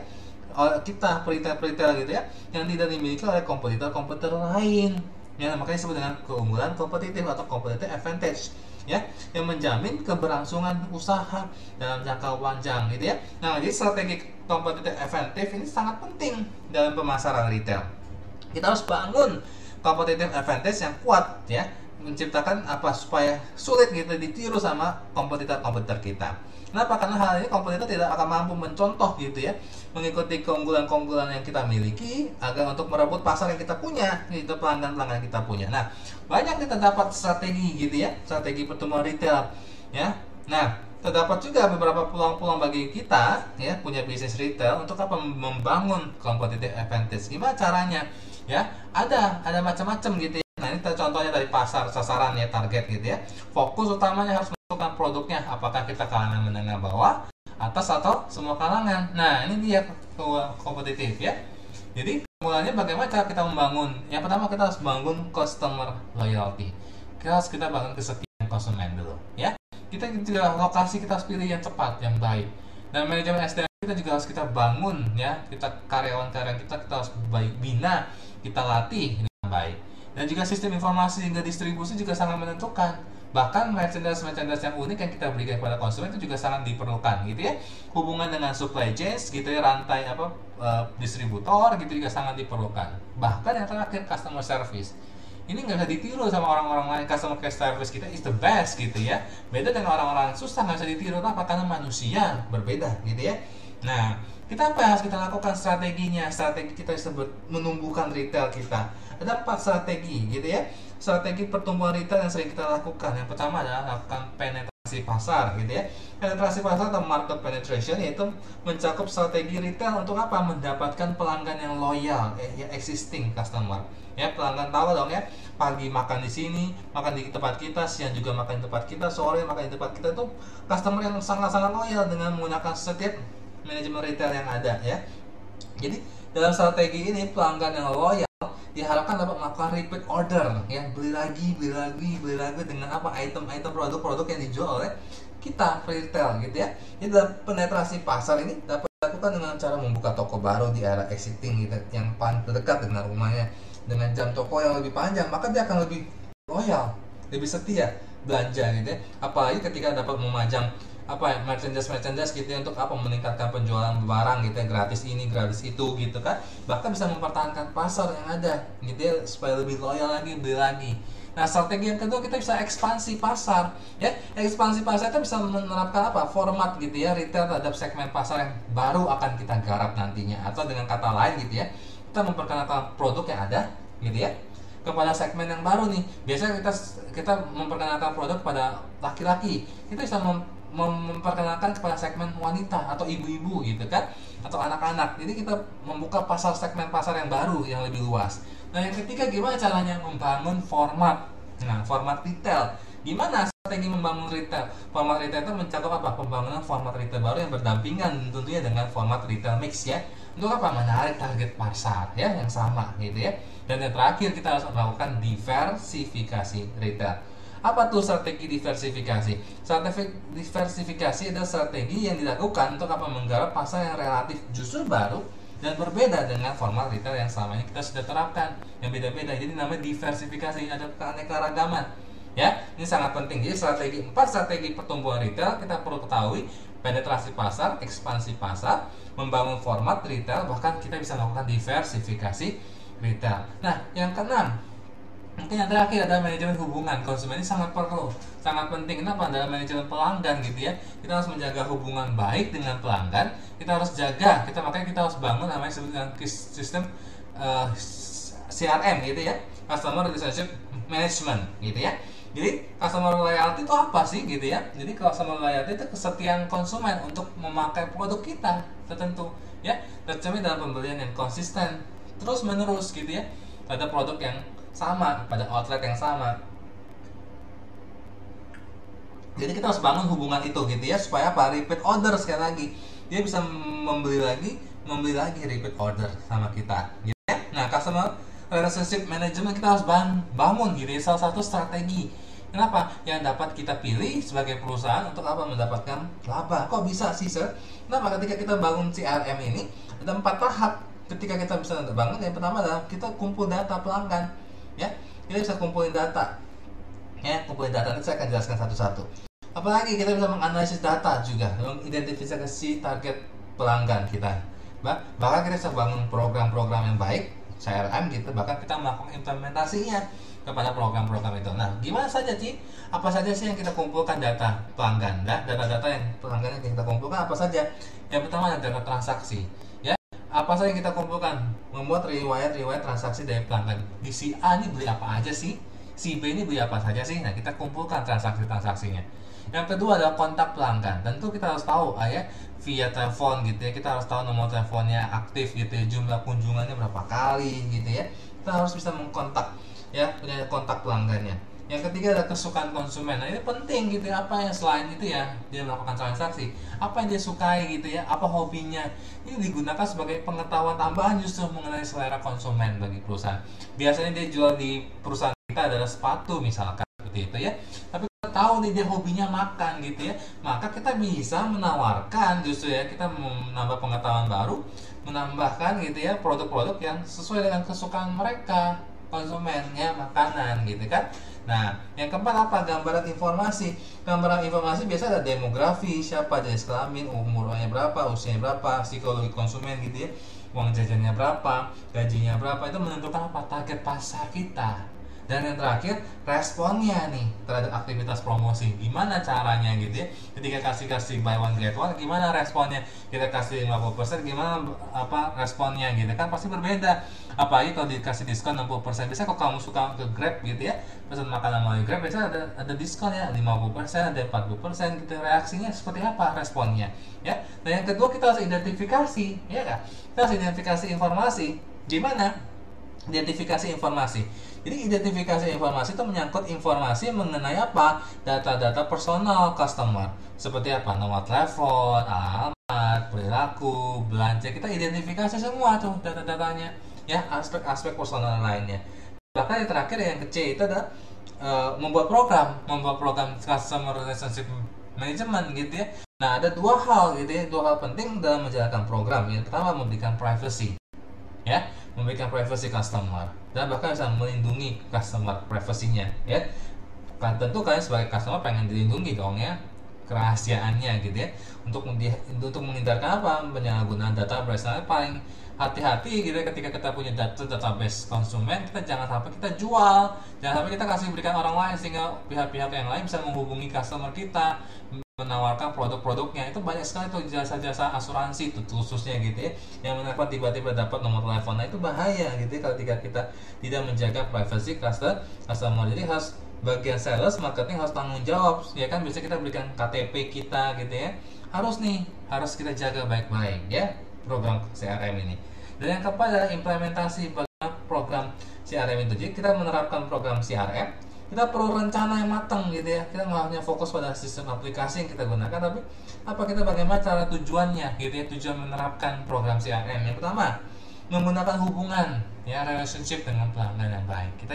[SPEAKER 1] Kita retail gitu ya, yang tidak dimiliki oleh kompetitor lain ya. Makanya disebut dengan keunggulan kompetitif atau competitive advantage ya, yang menjamin keberlangsungan usaha dalam jangka panjang gitu ya. Nah, jadi strategi competitive advantage ini sangat penting dalam pemasaran retail. Kita harus bangun competitive advantage yang kuat ya, menciptakan apa supaya sulit gitu ditiru sama kompetitor kita. Kenapa? Karena hal ini kompetitor tidak akan mampu mencontoh gitu ya, mengikuti keunggulan-keunggulan yang kita miliki agar untuk merebut pasar yang kita punya, itu pelanggan-pelanggan kita punya. Nah, banyak kita dapat strategi gitu ya, strategi pertumbuhan retail ya. Nah, terdapat juga beberapa peluang-peluang bagi kita ya, punya bisnis retail untuk apa? Membangun competitive advantage. Gimana caranya? Ya, ada macam-macam gitu ya. Nah, ini contohnya dari pasar sasaran ya, target gitu ya. Fokus utamanya harus menentukan produknya, apakah kita kalangan menengah bawah, atas atau semua kalangan. Nah, ini dia kompetitif ya. Jadi mulanya bagaimana cara kita membangun? Yang pertama kita harus bangun customer loyalty. Kita bangun kesetiaan konsumen dulu ya. Kita juga lokasi kita harus pilih yang tepat, yang baik. Dan manajemen SDM kita juga harus kita bangun ya. Kita karyawan-karyawan kita harus bina, kita latih dengan baik. Dan juga sistem informasi hingga distribusi juga sangat menentukan. Bahkan merchandise yang unik yang kita berikan kepada konsumen itu juga sangat diperlukan gitu ya. Hubungan dengan supply chain gitu ya, rantai distributor gitu juga sangat diperlukan. Bahkan yang terakhir customer service. Ini nggak bisa ditiru sama orang-orang lain. Customer service kita is the best gitu ya. Beda dengan orang-orang susah, nggak bisa ditiru. Kenapa? Karena manusia berbeda gitu ya. Nah, kita apa yang harus kita lakukan strateginya? Strategi kita disebut menumbuhkan retail kita. Ada 4 strategi gitu ya. Strategi pertumbuhan retail yang sering kita lakukan. Yang pertama adalah lakukan penetrasi pasar gitu ya. Penetrasi pasar atau market penetration, yaitu mencakup strategi retail untuk apa? Mendapatkan pelanggan yang loyal, existing customer. Ya, pelanggan tahu dong ya, pagi makan di sini, makan di tempat kita, siang juga makan di tempat kita, sore makan di tempat kita, itu customer yang sangat-sangat loyal dengan menggunakan setiap manajemen retail yang ada ya. Jadi dalam strategi ini pelanggan yang loyal diharapkan dapat melakukan repeat order ya, beli lagi dengan apa? Item-item produk-produk yang dijual oleh kita retail gitu ya. Jadi dalam penetrasi pasar ini dapat dilakukan dengan cara membuka toko baru di area existing gitu, yang paling terdekat dengan rumahnya, dengan jam toko yang lebih panjang, maka dia akan lebih loyal, lebih setia belanja gitu ya. Apalagi ketika dapat memajang merchandise gitu ya, untuk apa? Meningkatkan penjualan barang gitu ya, gratis ini gratis itu gitu kan. Bahkan bisa mempertahankan pasar yang ada gitu ya, supaya lebih loyal lagi, beli lagi. Nah, strategi yang kedua kita bisa ekspansi pasar ya. Ekspansi pasar itu bisa menerapkan apa? Format gitu ya, retail terhadap segmen pasar yang baru akan kita garap nantinya. Atau dengan kata lain gitu ya, kita memperkenalkan produk yang ada gitu ya kepada segmen yang baru nih. Biasanya kita memperkenalkan produk pada laki-laki, kita bisa memperkenalkan kepada segmen wanita atau ibu-ibu gitu kan, atau anak-anak. Jadi kita membuka segmen pasar yang baru, yang lebih luas. Nah, yang ketiga gimana caranya membangun format. Nah, format retail. Gimana strategi membangun retail. Format retail itu mencakup apa? Pembangunan format retail baru yang berdampingan tentunya dengan format retail mix ya. Untuk apa? Menarik target pasar ya yang sama gitu ya. Dan yang terakhir kita harus melakukan diversifikasi retail. Apa tuh strategi diversifikasi? Strategi diversifikasi adalah strategi yang dilakukan untuk apa? Menggarap pasar yang relatif justru baru dan berbeda dengan format retail yang selama ini kita sudah terapkan, yang beda-beda. Jadi namanya diversifikasi, ada keanekaragaman. Ya, ini sangat penting. Jadi 4 strategi pertumbuhan retail kita perlu ketahui: penetrasi pasar, ekspansi pasar, membangun format retail, bahkan kita bisa melakukan diversifikasi retail. Nah, yang keenam, mungkin yang terakhir adalah manajemen hubungan konsumen. Ini sangat perlu, sangat penting. Kenapa? Dalam manajemen pelanggan gitu ya, kita harus menjaga hubungan baik dengan pelanggan. Kita harus jaga, makanya kita harus bangun namanya sistem CRM gitu ya, Customer Relationship Management gitu ya. Jadi customer loyalty itu apa sih gitu ya? Jadi customer loyalty itu kesetiaan konsumen untuk memakai produk kita tertentu ya, tercermin dalam pembelian yang konsisten terus menerus gitu ya, pada produk yang sama, pada outlet yang sama. Jadi kita harus bangun hubungan itu gitu ya, supaya apa? Repeat order. Sekali lagi, dia bisa membeli lagi repeat order sama kita gitu ya. Nah, customer relationship management kita harus bangun gitu ya, salah satu strategi. Kenapa? Yang dapat kita pilih sebagai perusahaan untuk apa? Mendapatkan laba. Kok bisa sih, Sir? Kenapa? Ketika kita bangun CRM ini ada 4 tahap. Ketika kita bisa bangun, yang pertama adalah kita kumpul data pelanggan ya. Kita bisa kumpulin data ya, kumpulin data. Nanti saya akan jelaskan satu-satu. Apalagi kita bisa menganalisis data juga, mengidentifikasi target pelanggan kita. Bahkan kita bisa bangun program-program yang baik CRM gitu, bahkan kita melakukan implementasinya kepada program-program itu. Nah, gimana saja sih? Apa saja sih yang kita kumpulkan data pelanggan? Data-data yang pelanggan yang kita kumpulkan apa saja? Yang pertama adalah data transaksi. Ya, apa saja yang kita kumpulkan? Membuat riwayat transaksi dari pelanggan. Di si A ini beli apa aja sih? Si B ini beli apa saja sih? Nah, kita kumpulkan transaksinya. Yang kedua adalah kontak pelanggan. Tentu kita harus tahu ya, via telepon gitu ya. Kita harus tahu nomor teleponnya aktif gitu ya, jumlah kunjungannya berapa kali gitu ya. Kita harus bisa mengkontak ya, punya kontak pelanggannya. Yang ketiga adalah kesukaan konsumen. Nah, ini penting gitu ya, apa yang selain itu ya dia melakukan transaksi, apa yang dia sukai gitu ya, apa hobinya. Ini digunakan sebagai pengetahuan tambahan justru mengenai selera konsumen bagi perusahaan. Biasanya dia jual di perusahaan kita adalah sepatu misalkan seperti itu ya, tapi kita tahu nih dia hobinya makan gitu ya, maka kita bisa menawarkan justru ya, kita menambah pengetahuan baru, menambahkan gitu ya produk-produk yang sesuai dengan kesukaan mereka konsumennya, makanan gitu kan. Nah, yang keempat apa? Gambaran informasi. Gambaran informasi biasa ada demografi, siapa, jenis kelamin, umurnya berapa, usianya berapa, psikologi konsumen gitu ya, uang jajannya berapa, gajinya berapa. Itu menentukan apa? Target pasar kita. Dan yang terakhir, responnya nih terhadap aktivitas promosi. Gimana caranya gitu ya? Ketika kasih buy one get one, gimana responnya? Kita kasih 50%, gimana apa responnya gitu kan? Pasti berbeda. Apalagi kalau dikasih diskon 60%. Biasanya kalau kamu suka ke Grab gitu ya, pesan makanan melalui Grab, biasanya ada diskon ya, 50%, ada 40% gitu. Reaksinya seperti apa responnya? Ya. Dan yang kedua, kita harus identifikasi, ya kan? Kita harus identifikasi informasi. Gimana? Identifikasi informasi. Jadi identifikasi informasi itu menyangkut informasi mengenai apa? Data-data personal customer. Seperti apa? Nomor telepon, alamat, perilaku, belanja. Kita identifikasi semua tuh data-datanya. Ya, aspek-aspek personal lainnya. Bahkan yang terakhir yang C itu adalah membuat program customer relationship management gitu ya. Nah, ada 2 hal gitu ya, 2 hal penting dalam menjalankan program. Yang pertama, memberikan privacy. Ya, memberikan privacy customer dan bahkan bisa melindungi customer privasinya ya. Tentu kalian sebagai customer pengen dilindungi dong ya, kerahasiaannya gitu ya, untuk menghindarkan apa? Penyalahgunaan data personal. Paling hati-hati gitu ya, ketika kita punya database konsumen, kita jangan sampai kita jual, jangan sampai kita berikan orang lain sehingga pihak-pihak yang lain bisa menghubungi customer kita, menawarkan produk-produknya. Itu banyak sekali tuh jasa-jasa asuransi itu khususnya gitu ya, yang menelpon tiba-tiba dapat nomor telepon. Nah, itu bahaya gitu ya kalau kita tidak menjaga privacy customer. Jadi harus bagian sales marketing harus tanggung jawab ya kan. Biasanya kita berikan KTP kita gitu ya, harus kita jaga baik-baik ya program CRM ini. Dan yang keempat adalah implementasi bagaimana program CRM itu. Jadi kita menerapkan program CRM kita perlu rencana yang matang gitu ya. Kita nggak hanya fokus pada sistem aplikasi yang kita gunakan, tapi apa kita bagaimana cara tujuannya gitu ya, tujuan menerapkan program CRM. Yang pertama, menggunakan hubungan ya, relationship dengan pelanggan yang baik. Kita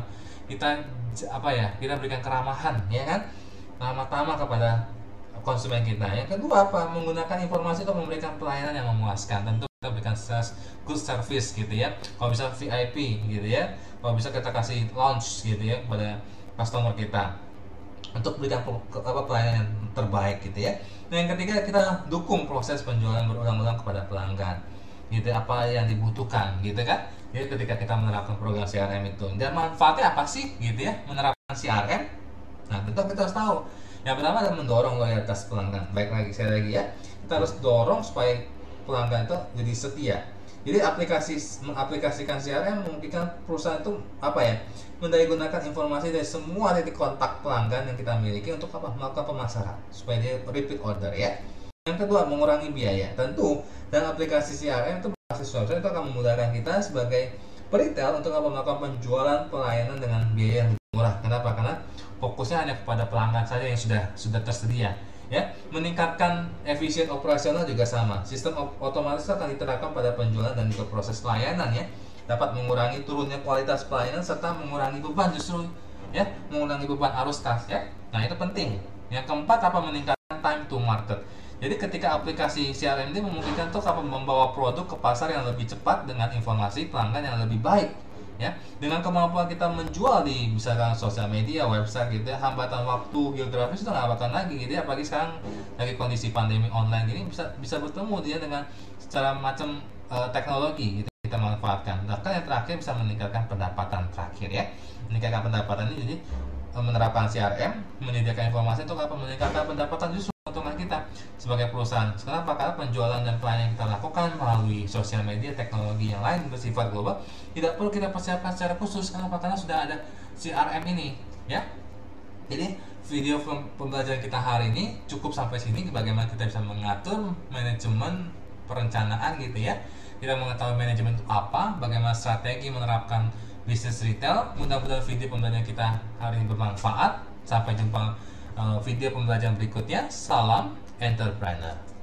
[SPEAKER 1] berikan keramahan ya kan, ramah-tamah kepada konsumen kita. Yang kedua apa? Menggunakan informasi untuk memberikan pelayanan yang memuaskan. Tentu kita berikan good service gitu ya. Kalau bisa VIP gitu ya. Kalau bisa kita kasih launch gitu ya kepada customer kita untuk berikan pelayanan yang terbaik gitu ya. Nah, yang ketiga kita dukung proses penjualan berulang-ulang kepada pelanggan. Gitu apa yang dibutuhkan gitu kan. Jadi ketika kita menerapkan program CRM itu, dan manfaatnya apa sih gitu ya menerapkan CRM? Nah, tentu kita harus tahu. Yang pertama adalah mendorong loyalitas pelanggan. Baik lagi saya lagi ya, kita harus dorong supaya pelanggan itu jadi setia. Jadi mengaplikasikan CRM memungkinkan perusahaan itu mendaya-gunakan informasi dari semua titik kontak pelanggan yang kita miliki untuk melakukan pemasaran supaya dia repeat order ya. Yang kedua, mengurangi biaya. Tentu dan aplikasi CRM itu berbasis website itu akan memudahkan kita sebagai peritel untuk melakukan penjualan pelayanan dengan biaya yang murah. Kenapa? Karena fokusnya hanya kepada pelanggan saja yang sudah tersedia. Ya, meningkatkan efisien operasional juga sama. Sistem otomatis akan diterapkan pada penjualan dan juga proses pelayanan ya. Dapat mengurangi turunnya kualitas pelayanan serta mengurangi beban mengurangi beban arus kas ya. Nah, itu penting. Yang keempat meningkatkan time to market. Jadi ketika aplikasi CRM ini memungkinkan membawa produk ke pasar yang lebih cepat dengan informasi pelanggan yang lebih baik. Ya, dengan kemampuan kita menjual di misalkan sosial media, website gitu ya, hambatan waktu geografis itu nggak bakal lagi gitu ya, apalagi sekarang lagi kondisi pandemi online ini bisa bertemu dia dengan secara macam teknologi gitu kita manfaatkan. Bahkan yang terakhir bisa meningkatkan pendapatan terakhir ya, meningkatkan pendapatan ini jadi menerapkan CRM, menyediakan informasi untuk meningkatkan pendapatan justru keuntungan kita sebagai perusahaan. Kenapa? Karena penjualan dan pelayanan yang kita lakukan melalui sosial media, teknologi yang lain bersifat global, tidak perlu kita persiapkan secara khusus. Kenapa? Karena sudah ada CRM ini ya. Jadi video pembelajaran kita hari ini cukup sampai sini, bagaimana kita bisa mengatur manajemen perencanaan gitu ya. Kita mengetahui manajemen itu apa, bagaimana strategi menerapkan bisnis retail. Mudah-mudahan video pembelajaran kita hari ini bermanfaat. Sampai jumpa video pembelajaran berikutnya. Salam entrepreneur.